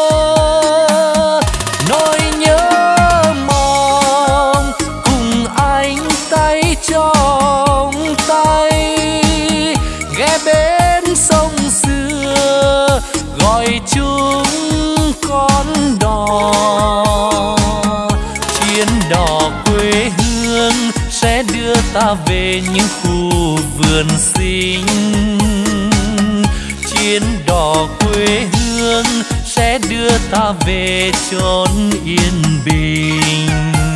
mong cùng anh tay trong tay ghé bên sông xưa gọi chúng con đò. Chuyến đò quê hương sẽ đưa ta về những khu vườn xinh. Chuyến đò quê hương sẽ đưa ta về chốn yên bình.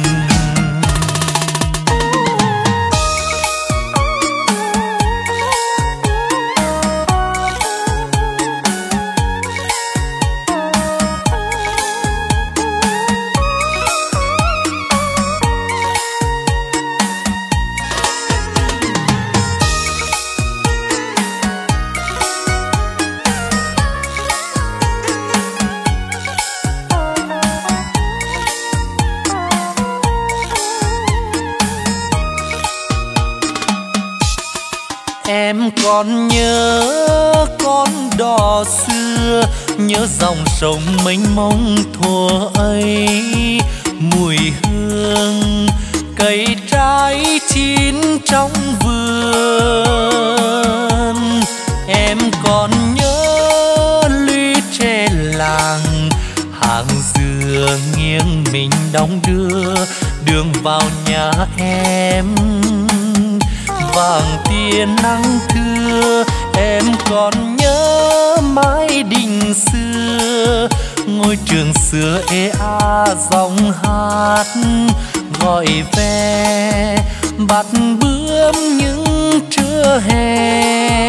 Em còn nhớ con đò xưa, nhớ dòng sông mênh mông thuở ấy, mùi hương cây trái chín trong vườn. Em còn nhớ nghiêng mình đong đưa đường vào nhà em. Vàng tia nắng thưa em còn nhớ mái đình xưa, ngôi trường xưa ê a giọng hát gọi ve bạt bướm những trưa hè.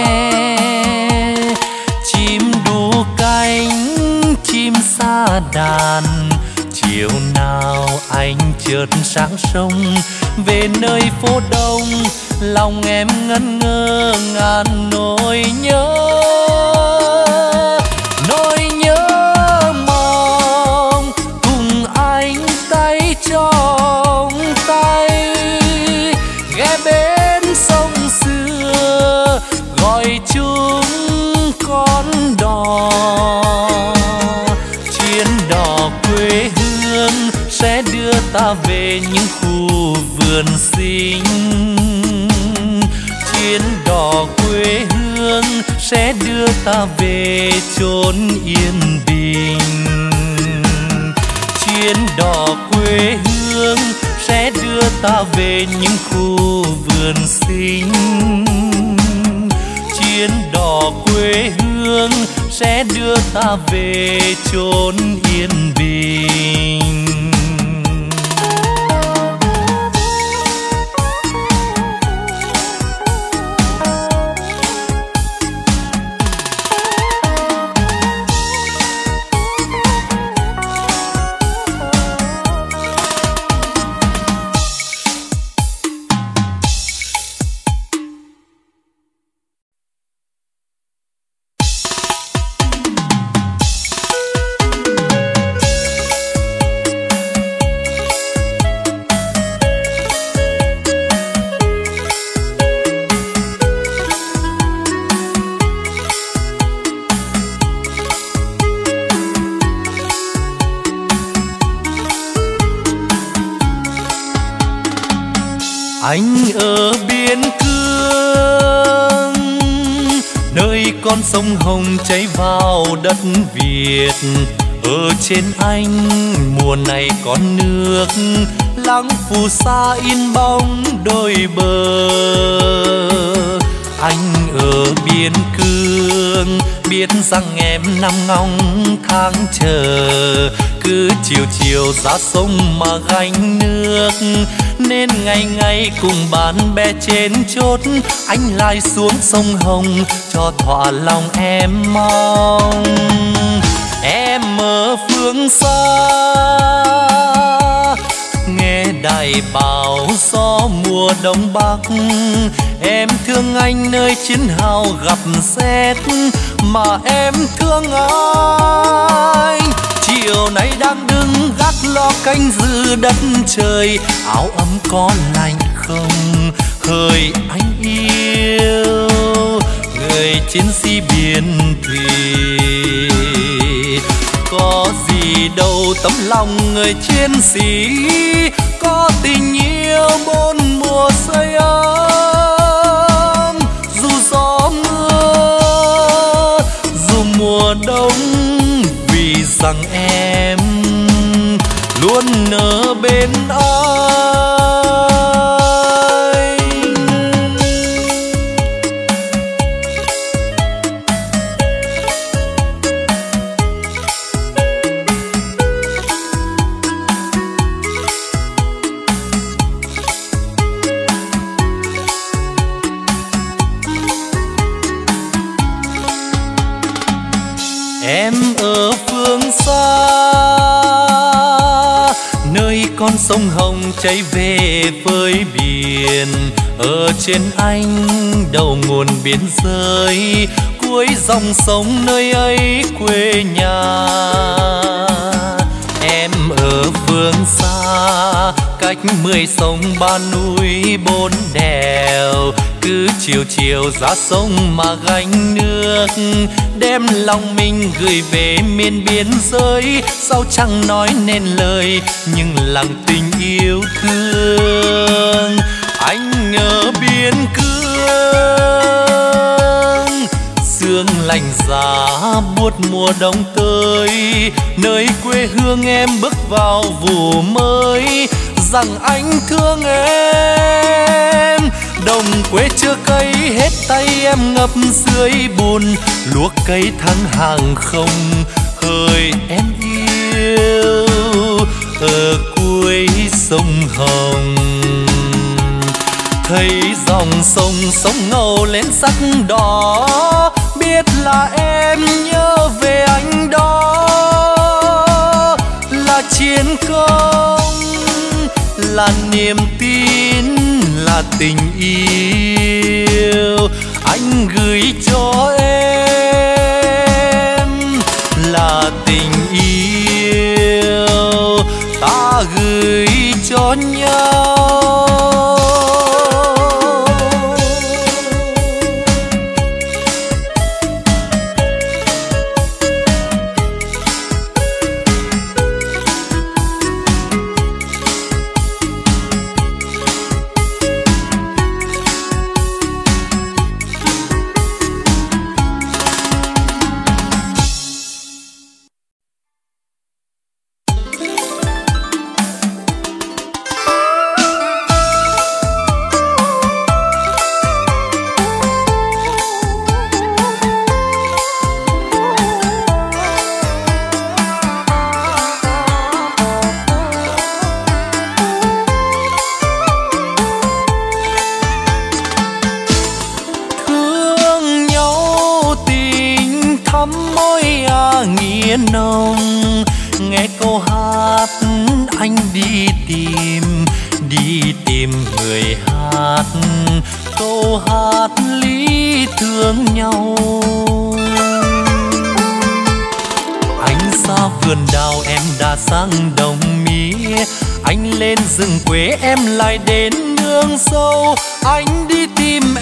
Chim đu cánh chim xa đàn, chiều nào anh chợt sáng sông về nơi phố đông, lòng em ngẩn ngơ ngàn nỗi nhớ. Nỗi nhớ mong cùng anh tay trong tay, ghé bên sông xưa gọi chúng con đò. Chuyến đò quê hương sẽ đưa ta về những khu vườn xinh. Chuyến đò quê hương sẽ đưa ta về chốn yên bình. Chuyến đò quê hương sẽ đưa ta về những khu vườn xinh. Chuyến đò quê hương sẽ đưa ta về chốn yên bình. Anh ở biên cương, nơi con sông Hồng chảy vào đất Việt. Ở trên anh mùa này còn nước, lăng phù sa in bóng đôi bờ. Anh ở biên cương, biết rằng em nằm ngóng tháng chờ. Cứ chiều chiều ra sông mà gánh nước, nên ngày ngày cùng bạn bè trên chốt, anh lại xuống sông Hồng cho thỏa lòng em mong. Em ở phương xa nghe đài báo gió mùa đông bắc, em thương anh nơi chiến hào gặp xét, mà em thương anh. Chiều nay đang đứng gác lo canh giữ đất trời, áo ấm có lạnh không hỡi anh yêu, người chiến sĩ biên thùy. Có gì đâu tấm lòng người chiến sĩ, có tình yêu bốn mùa sưởi ấm. Dù gió mưa dù mùa đông, vì rằng em luôn ở bên anh. Em ở phương xa, nơi con sông Hồng chảy về với biển. Ở trên anh đầu nguồn biên giới, cuối dòng sông nơi ấy quê nhà. Em ở phương xa, cách 10 sông 3 núi 4 đèo. Cứ chiều chiều ra sông mà gánh nước, đem lòng mình gửi về miền biên giới. Sao chẳng nói nên lời nhưng lặng tình yêu thương. Anh ở biên cương, sương lạnh giá buốt mùa đông tới, nơi quê hương em bước vào vụ mới, rằng anh thương em. Đồng quê chưa cấy hết tay em ngập dưới bùn, lúa cây thăng hàng không hỡi em yêu ở cuối sông Hồng. Thấy dòng sông sông ngầu lên sắc đỏ, biết là em nhớ về anh đó. Là chiến công, là niềm tin, là tình yêu anh gửi cho em. Là tình yêu ta gửi cho nhau. Nồng nghe câu hát anh đi tìm người hát câu hát lý thương nhau. Anh xa vườn đào em đã sang đồng mía, anh lên rừng quê em lại đến nương sâu. Anh đi tìm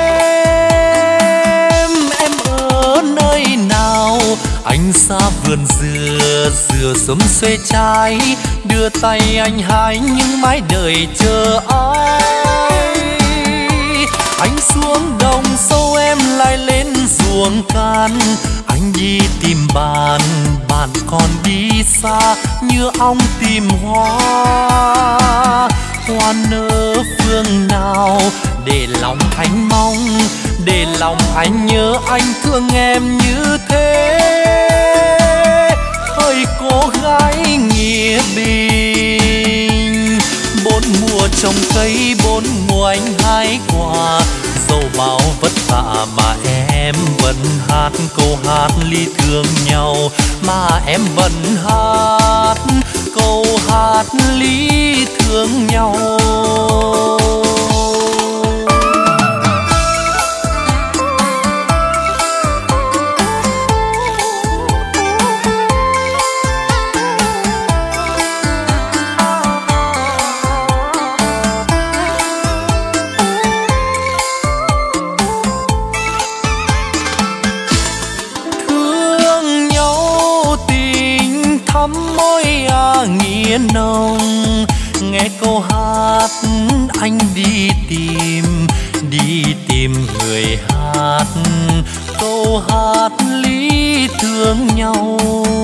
em ở nơi nào? Anh xa vườn dừa sớm xuê trái, đưa tay anh hái những mái đời chờ ai. Anh xuống đồng sâu em lại lên ruộng can, anh đi tìm bạn còn đi xa như ong tìm hoa. Hoa nở phương nào để lòng anh mong, để lòng anh nhớ anh thương em như thế. Hỡi cô gái nghĩa bình, bốn mùa trồng cây bốn mùa anh hái quả, dẫu bao vất vả mà em vẫn hát câu hát ly thương nhau, mà em vẫn hát câu hát ly thương nhau. Nghĩa nồng nghe câu hát anh đi tìm người hát câu hát lý thương nhau.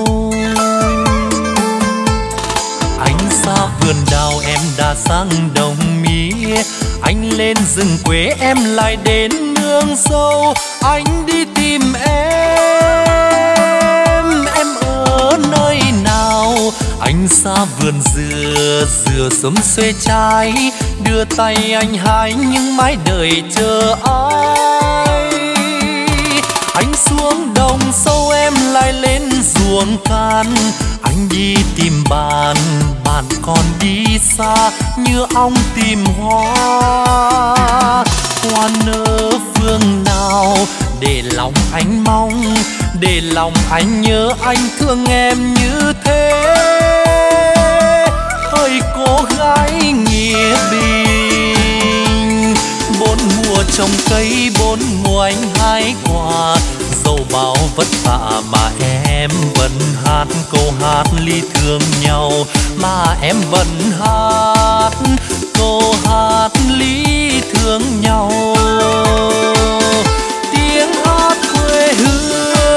Anh xa vườn đào em đã sang đồng mía, anh lên rừng quê em lại đến nương sâu. Anh đi tìm em ở nơi nào? Anh xa vườn dừa sớm xuê trái, đưa tay anh hái những mái đời chờ ai. Anh xuống đồng sâu em lại lên ruộng can, anh đi tìm bạn còn đi xa như ong tìm hoa. Hoa nở phương nào để lòng anh mong, để lòng anh nhớ anh thương em như thế. Hỡi cô gái nghĩa bình, bốn mùa trồng cây bốn mùa anh hái quả, dẫu bao vất vả mà em vẫn hát câu hát ly thương nhau, mà em vẫn hát câu hát lý thương nhau. Tiếng hát quê hương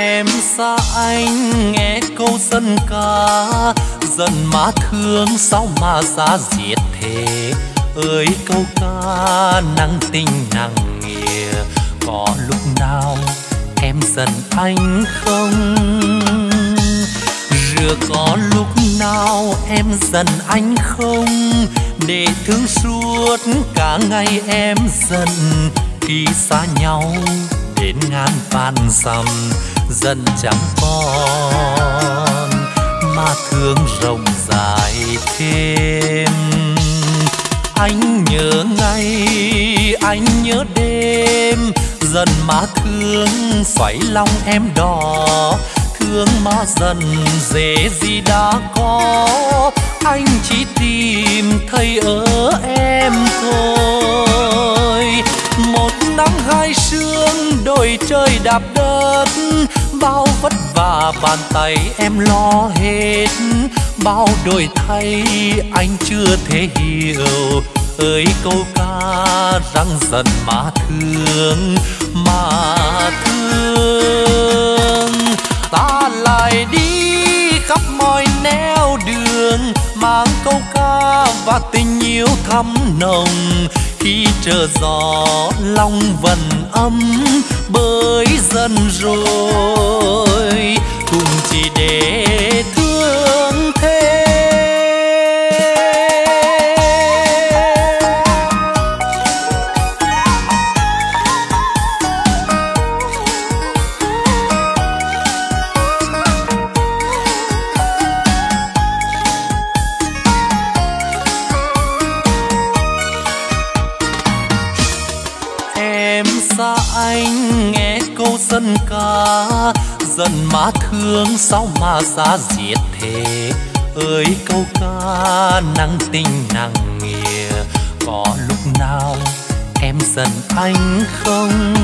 Em xa anh nghe câu dân ca, dần má thương sao mà giá diệt thế. Ơi câu ca nặng tình nặng nghĩa, có lúc nào em giận anh không? Rửa có lúc nào em giận anh không? Để thương suốt cả ngày em giận, khi xa nhau đến ngàn vạn dặm dần chẳng còn mà thương rộng dài thêm. Anh nhớ ngày, anh nhớ đêm, dần má thương xoáy lòng em đỏ. Thương mà dần dễ gì đã có, anh chỉ tìm thấy ở em thôi. Một nắng hai sương đôi trời đạp đất, bao vất vả bàn tay em lo hết. Bao đổi thay anh chưa thể hiểu, ơi câu ca răng dần mà thương, mà thương. Ta lại đi khắp mọi nẻo đường, mang câu ca và tình yêu thắm nồng. Khi trở gió lòng vẫn ấm, bởi dần rồi cùng chỉ để thương thêm. Xa anh nghe câu dân ca, dần má thương sao mà giá diệt thế. Ơi câu ca nặng tình nặng nghĩa, có lúc nào em giận anh không?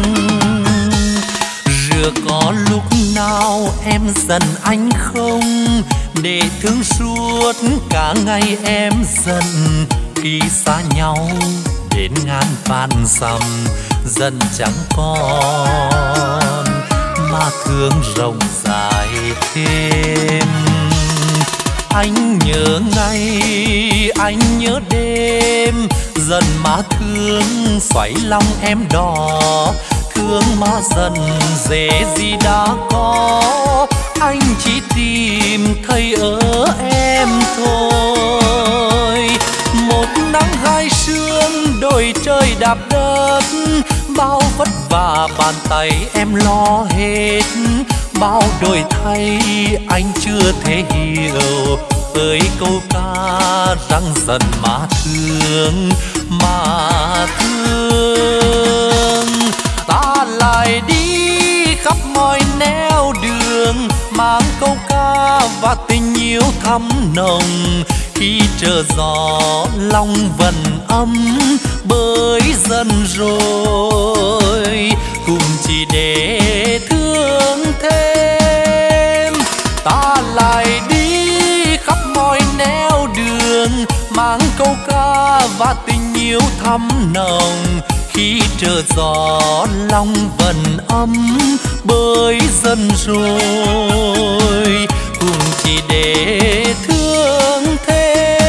Rửa có lúc nào em giận anh không? Để thương suốt cả ngày em giận, khi xa nhau đến ngàn vạn dặm dần chẳng còn mà thương rộng dài thêm. Anh nhớ ngày, anh nhớ đêm, dần má thương xoáy lòng em đỏ. Thương mà dần dễ gì đã có, anh chỉ tìm thấy ở em thôi. Một nắng hai sương đôi trời đạp đất, bao vất vả bàn tay em lo hết. Bao đổi thay anh chưa thể hiểu, ơi câu ca răng dần mà thương, mà thương. Ta lại đi khắp mọi nẻo đường, mang câu ca và tình yêu thắm nồng. Khi trở gió lòng vẫn ấm, bởi dần rồi cùng chỉ để thương thêm. Ta lại đi khắp mọi nẻo đường, mang câu ca và tình yêu thắm nồng. Khi trở gió lòng vẫn ấm, bởi dần rồi cùng chỉ để thương thêm.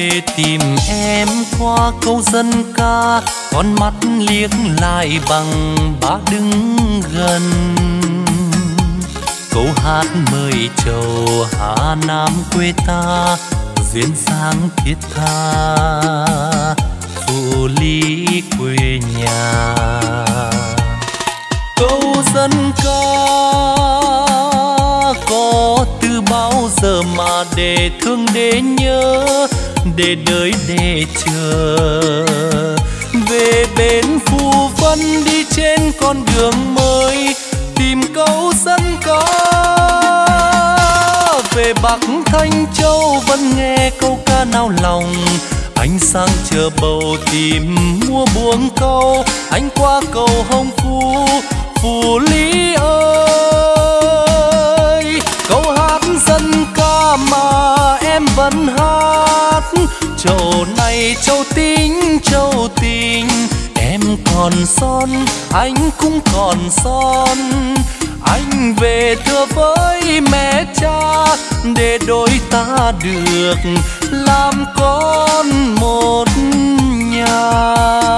về tìm em qua câu dân ca, con mắt liếc lại bằng bá đứng gần. Câu hát mời trầu Hà Nam quê ta, duyên dáng thiết tha Phủ Lý quê nhà. Câu dân ca có từ bao giờ mà để thương để nhớ, để đợi để chờ. Về bên Phù Vân đi trên con đường mới, tìm câu dân ca. Về Bắc Thanh Châu vẫn nghe câu ca nao lòng, anh sang chờ bầu tìm mua buông câu. Anh qua cầu Hồng Phú, Phủ Lý ơi. Câu hát dân ca mà em vẫn hát, châu này châu tính châu tình. Em còn son, anh cũng còn son. Anh về thưa với mẹ cha, để đôi ta được làm con một nhà.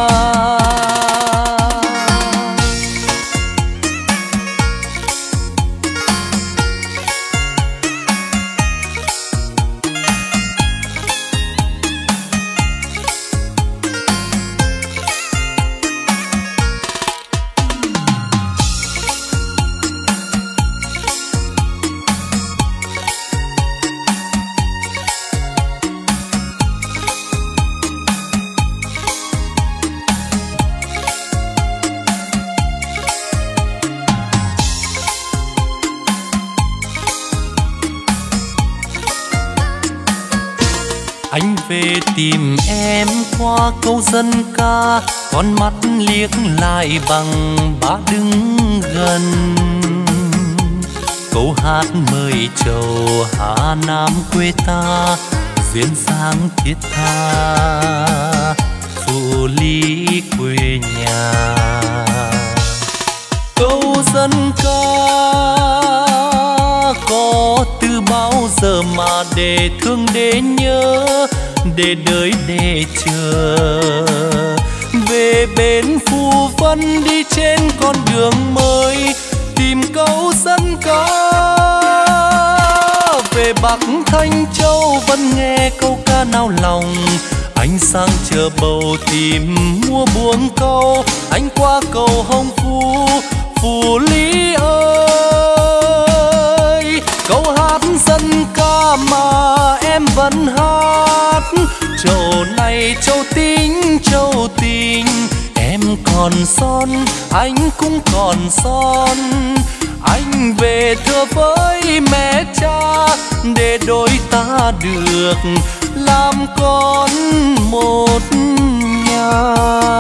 Anh về tìm em qua câu dân ca, con mắt liếc lại bằng bá đứng gần. Câu hát mời trầu Hà Nam quê ta, duyên dáng thiết tha Phủ Lý quê nhà. Câu dân ca có từ bao giờ mà để thương để nhớ, để đợi để chờ. Về bên Phù Vân đi trên con đường mới, tìm câu dân ca. Về Bắc Thanh Châu vẫn nghe câu ca nao lòng, anh sang chờ bầu tìm mua buông câu. Anh qua cầu Hồng Phú, Phủ Lý ơi. Câu hát dân ca mà em vẫn hát, châu này châu tính châu tình. Em còn son, anh cũng còn son. Anh về thưa với mẹ cha, để đôi ta được làm con một nhà.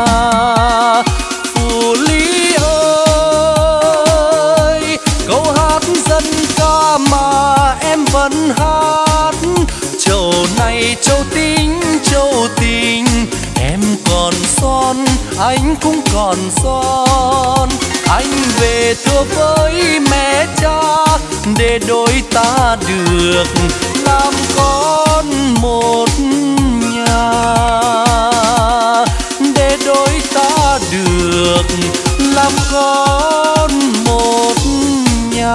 Phủ Lý ơi, câu hát dân ca mà em vẫn hát, châu này châu tính châu tình. Em còn son, anh cũng còn son. Anh về thưa với mẹ cha, để đôi ta được làm con một nhà. Để đôi ta được làm con một nhà.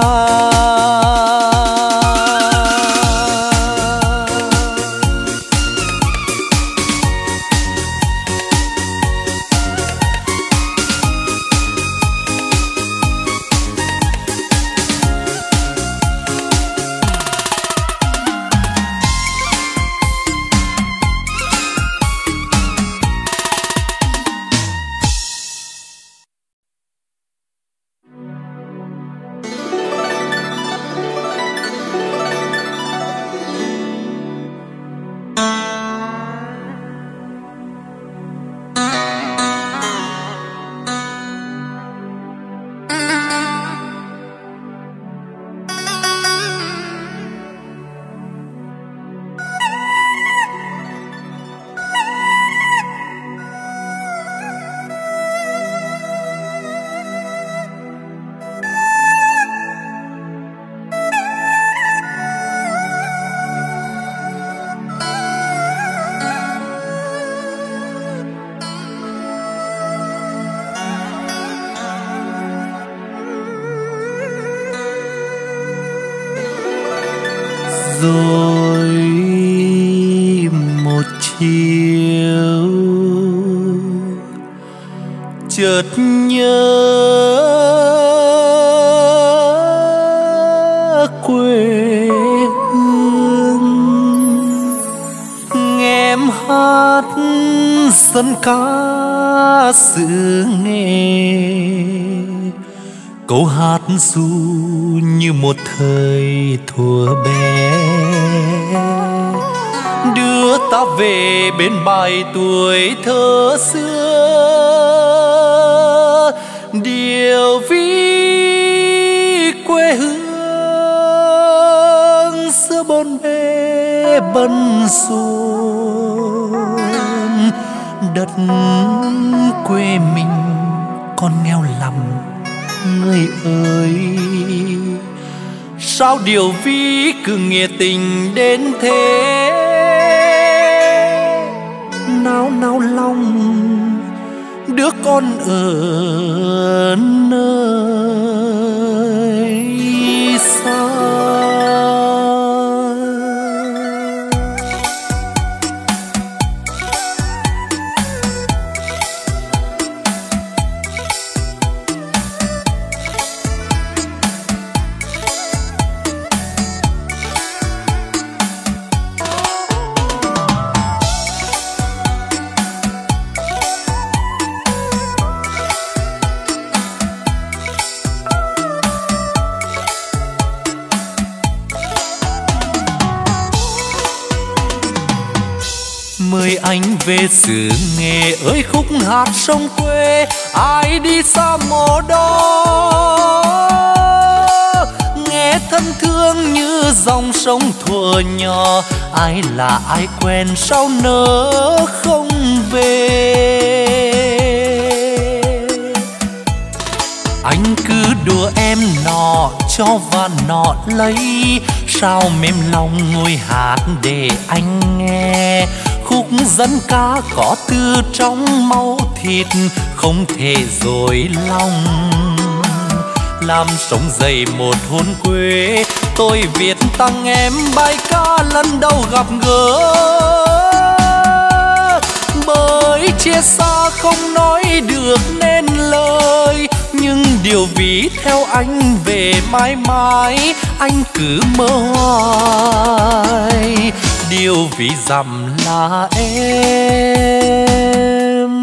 rồi một chiều chợt nhớ quê hương, nghe em hát dân ca xứ nghe, câu hát ru như một thời thuở bé, đưa ta về bên bài tuổi thơ xưa, điều ví quê hương xưa bốn bề bần xuân. Đất quê mình còn nghèo lắm người ơi, sao điều ví cứ nghĩa tình đến thế, nao nao lòng đứa con ở nơi xa. Mời anh về xứ Nghệ ơi khúc hát sông quê, ai đi xa mộ đó nghe thân thương như dòng sông thuở nhỏ. Ai là ai quen sao nỡ không về, anh cứ đùa em nọ cho và nọ lấy, sao mềm lòng ngồi hát để anh nghe. Khúc dân ca có từ trong máu thịt, không thể dối lòng, làm sống dậy một hồn quê. Tôi viết tặng em bài ca lần đầu gặp gỡ, bởi chia xa không nói được nên lời, nhưng điều ví theo anh về mãi mãi, anh cứ mơ hoài. Điều ví dặm là em.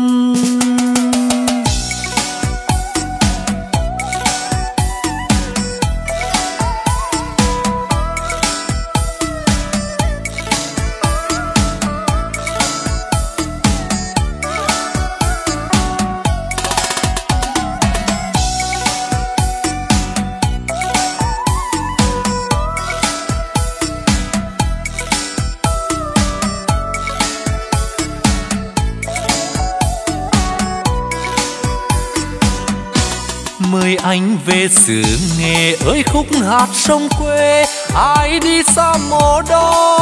Mời anh về xứ Nghệ ơi khúc hát sông quê, ai đi xa mộ đó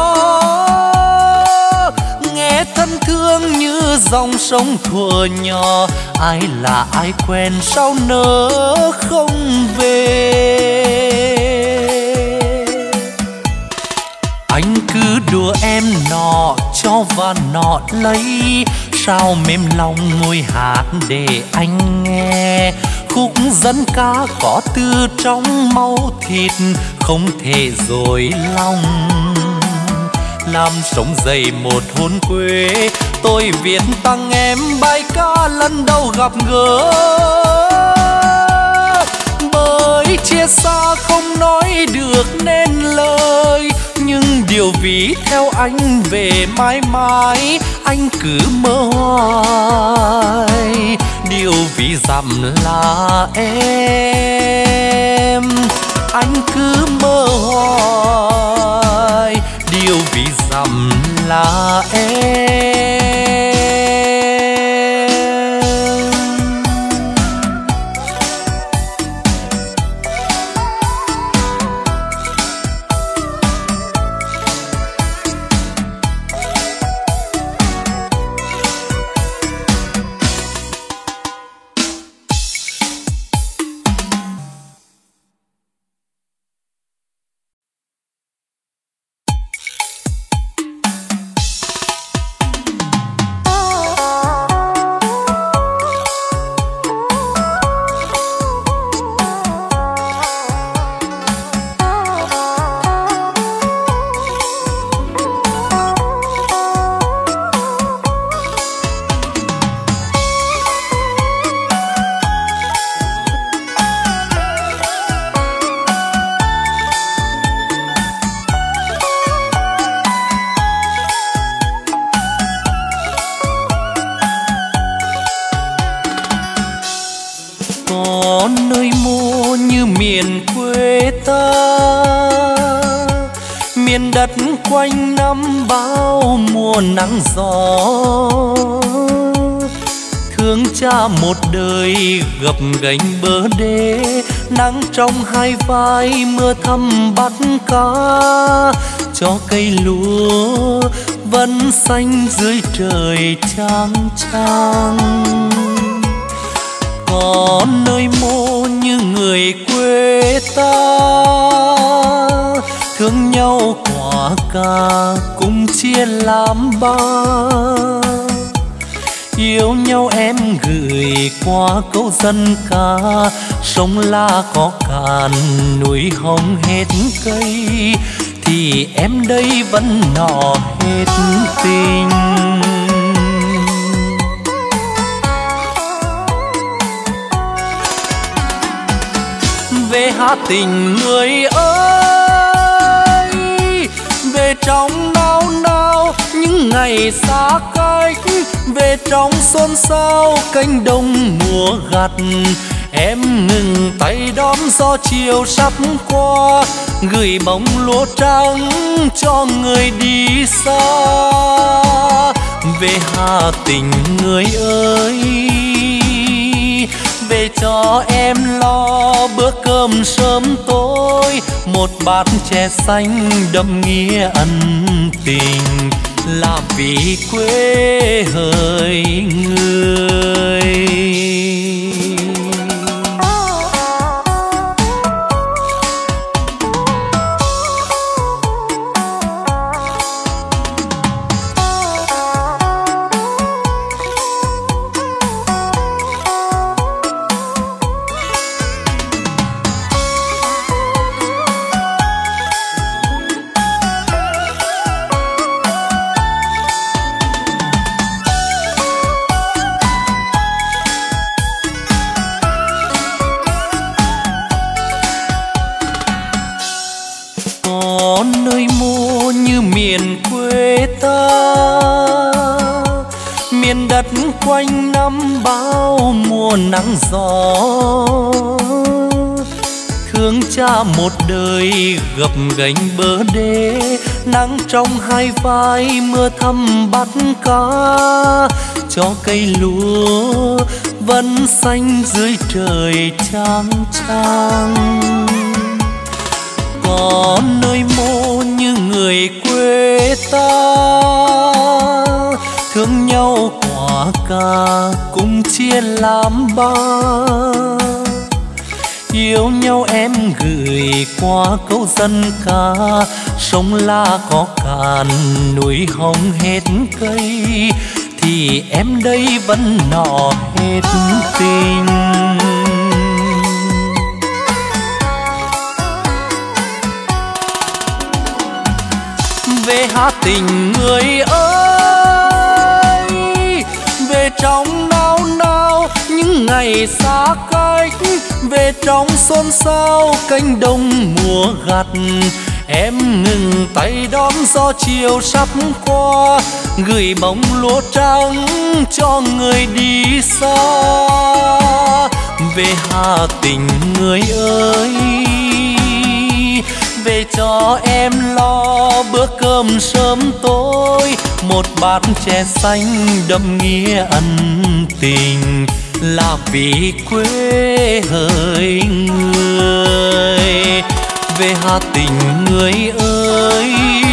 nghe thân thương như dòng sông thuở nhỏ. Ai là ai quen sao nỡ không về, anh cứ đùa em nọ cho và nọ lấy, sao mềm lòng ngồi hát để anh nghe. Khúc dân ca có từ trong máu thịt, không thể dối lòng, làm sống dậy một hồn quê. Tôi viết tặng em bài ca lần đầu gặp gỡ, bởi chia xa không nói được nên lời, nhưng điều ví theo anh về mãi mãi, anh cứ mơ hoài. Điều ví dặm là em, anh cứ mơ hoài. Điều ví dặm là em. đất quanh năm bao mùa nắng gió. Thương cha một đời gập ghềnh bờ đê, nắng trong hai vai mưa thăm bắt cá, cho cây lúa vẫn xanh dưới trời chang chang. Có nơi mô như người quê ta, thương nhau quả cà cùng chia làm ba. Yêu nhau em gửi qua câu dân ca, sông La có cạn núi hồng hết cây, thì em đây vẫn nọ hết tình. Về hát tình người ơi, về trong nao nao những ngày xa cách, về trong xôn xao cánh đồng mùa gặt. Em ngừng tay đón gió chiều sắp qua, gửi bóng lúa trắng cho người đi xa. Về Hà Tình người ơi, về cho em lo bữa cơm sớm tối, một bát chè xanh đậm nghĩa ân tình, là vì quê hỡi người. Miền đất quanh năm bao mùa nắng gió, thương cha một đời gập ghềnh bờ đê, nắng trong hai vai mưa thăm bắt cá, cho cây lúa vẫn xanh dưới trời chang chang. Có nơi mô như người quê ta, thương nhau quả cà cùng chia làm ba. Yêu nhau em gửi qua câu dân ca, sông La có cạn núi hồng hết cây, thì em đây vẫn nọ hết tình. Về hát tình người ơi, về trong nao nao những ngày xa cách, về trong xôn xao cánh đồng mùa gặt. Em ngừng tay đón gió chiều sắp qua, gửi bóng lúa trắng cho người đi xa. Về Hà Tình người ơi, về cho em lo bữa cơm sớm tối, một bát chè xanh đậm nghĩa ân tình, là vì quê hỡi người. Về Hà Tình người ơi,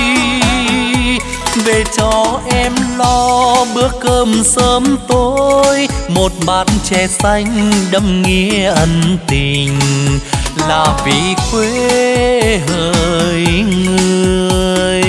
về cho em lo bữa cơm sớm tối, một bát chè xanh đậm nghĩa ân tình, là vì quê hỡi người.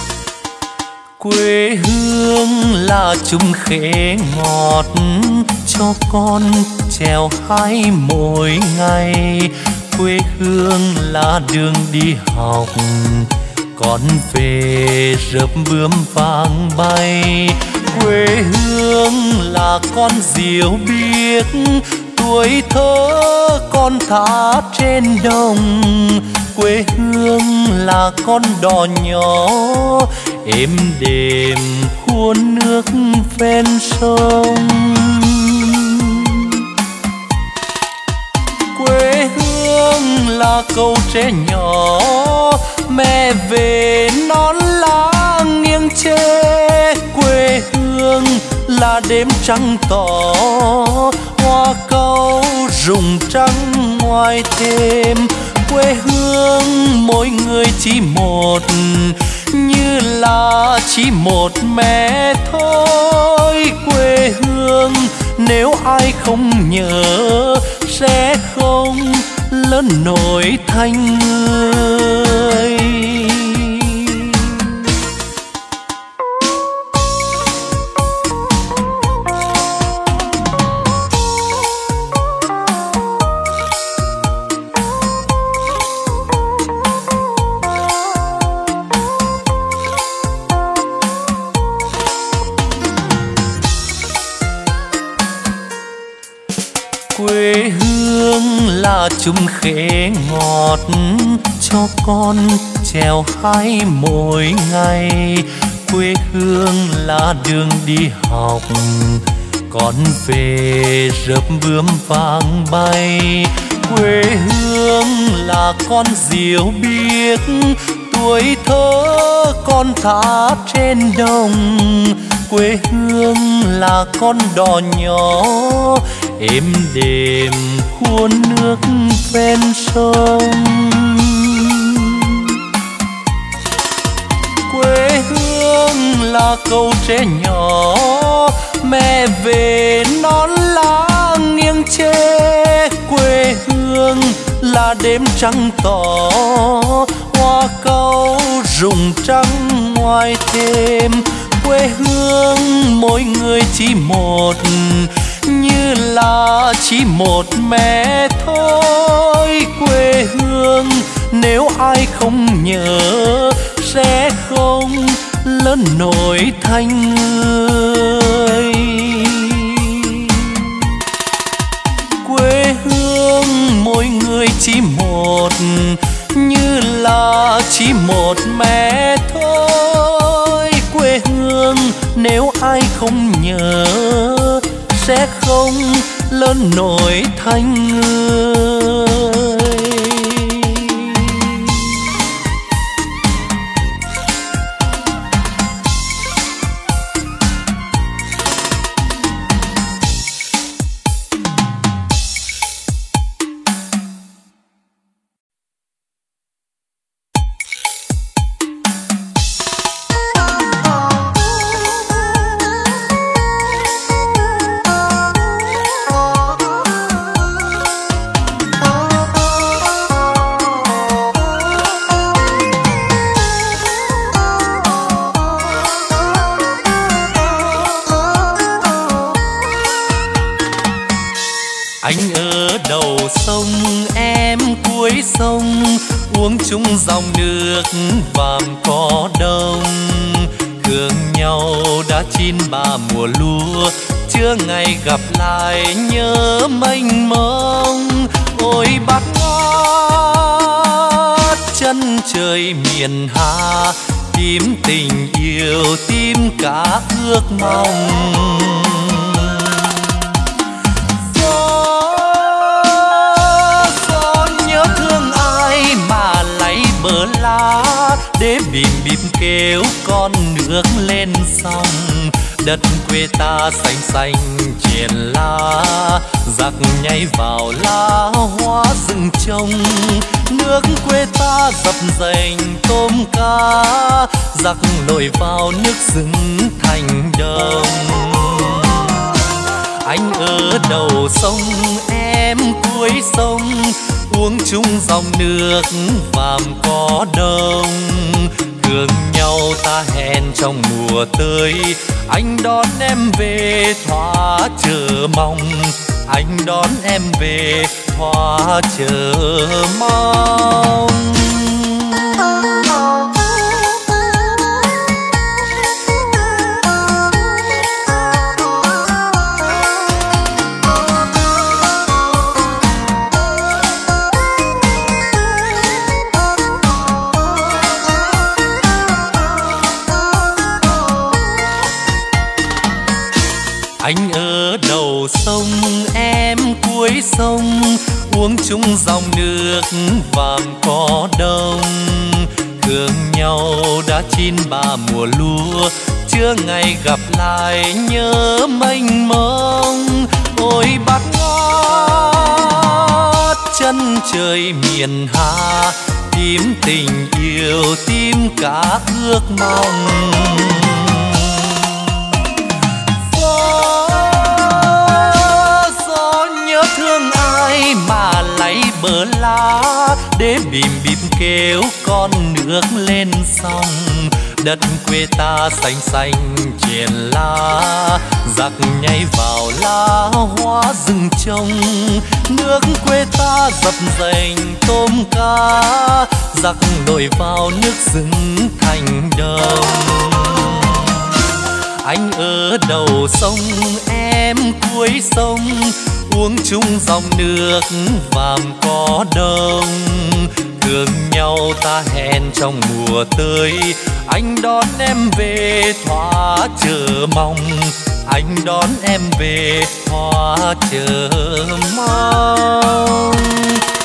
Quê hương là chung khế ngọt, cho con trèo hái mỗi ngày. Quê hương là đường đi học, con về rợp bướm vàng bay. Quê hương là con diều biếc, tuổi thơ con thả trên đồng. Quê hương là con đò nhỏ êm đềm khuôn nước ven sông. Quê hương là câu tre nhỏ mẹ về non lá nghiêng tre. Quê hương là đêm trăng tỏ hoa cau rụng trắng ngoài thềm. Quê hương mỗi người chỉ một, như là chỉ một mẹ thôi. Quê hương nếu ai không nhớ sẽ không lớn nổi thành người. Quê hương là chum khế ngọt cho con trèo hái mỗi ngày. Quê hương là đường đi học, con về rợp bướm vàng bay. Quê hương là con diều biếc, tuổi thơ con thả trên đồng. Quê hương là con đò nhỏ êm đềm khuôn nước ven sông. Quê hương là câu tre nhỏ mẹ về non lá nghiêng tre. Quê hương là đêm trăng tỏ hoa cau rụng trắng ngoài thềm. Quê hương mỗi người chỉ một, như là chỉ một mẹ thôi. Quê hương nếu ai không nhớ sẽ không lớn nổi thành người. Quê hương mỗi người chỉ một, như là chỉ một mẹ thôi. Quê hương nếu ai không nhớ sẽ không lớn nổi thành người. Anh ở đầu sông em cuối sông, uống chung dòng nước vàm cỏ đông. Thương nhau đã chín ba mùa lúa, chưa ngày gặp lại nhớ mênh mông. Ôi bát ngát chân trời miền Hà, tim tình yêu tim cả ước mong. Bờ lá để bìm bìm kêu con nước lên sông. Đất quê ta xanh xanh triền lá, giặc nhảy vào lá hoa rừng trông. Nước quê ta dập dềnh tôm cá, giặc lội vào nước rừng thành đồng. Anh ở đầu sông em cuối sông, uống chung dòng nước vàm cỏ đông. thương nhau ta hẹn trong mùa tới, anh đón em về thỏa chờ mong, anh đón em về thỏa chờ mong. Anh ở đầu sông, em cuối sông, uống chung dòng nước vàng có đông. Thương nhau đã chín ba mùa lúa, chưa ngày gặp lại nhớ mênh mông. Ôi bát ngát chân trời miền Hà, tìm tình yêu tìm cả ước mong. Thương ai mà lấy bờ lá để bìm bìm kêu con nước lên sông. Đất quê ta xanh xanh triền lá, giặc nhảy vào lá hoa rừng trông. Nước quê ta dập dềnh tôm cá, giặc nổi vào nước rừng thành đồng. Anh ở đầu sông, em cuối sông, uống chung dòng nước vàm có đông. Thương nhau ta hẹn trong mùa tới, anh đón em về thỏa chờ mong, anh đón em về thỏa chờ mong.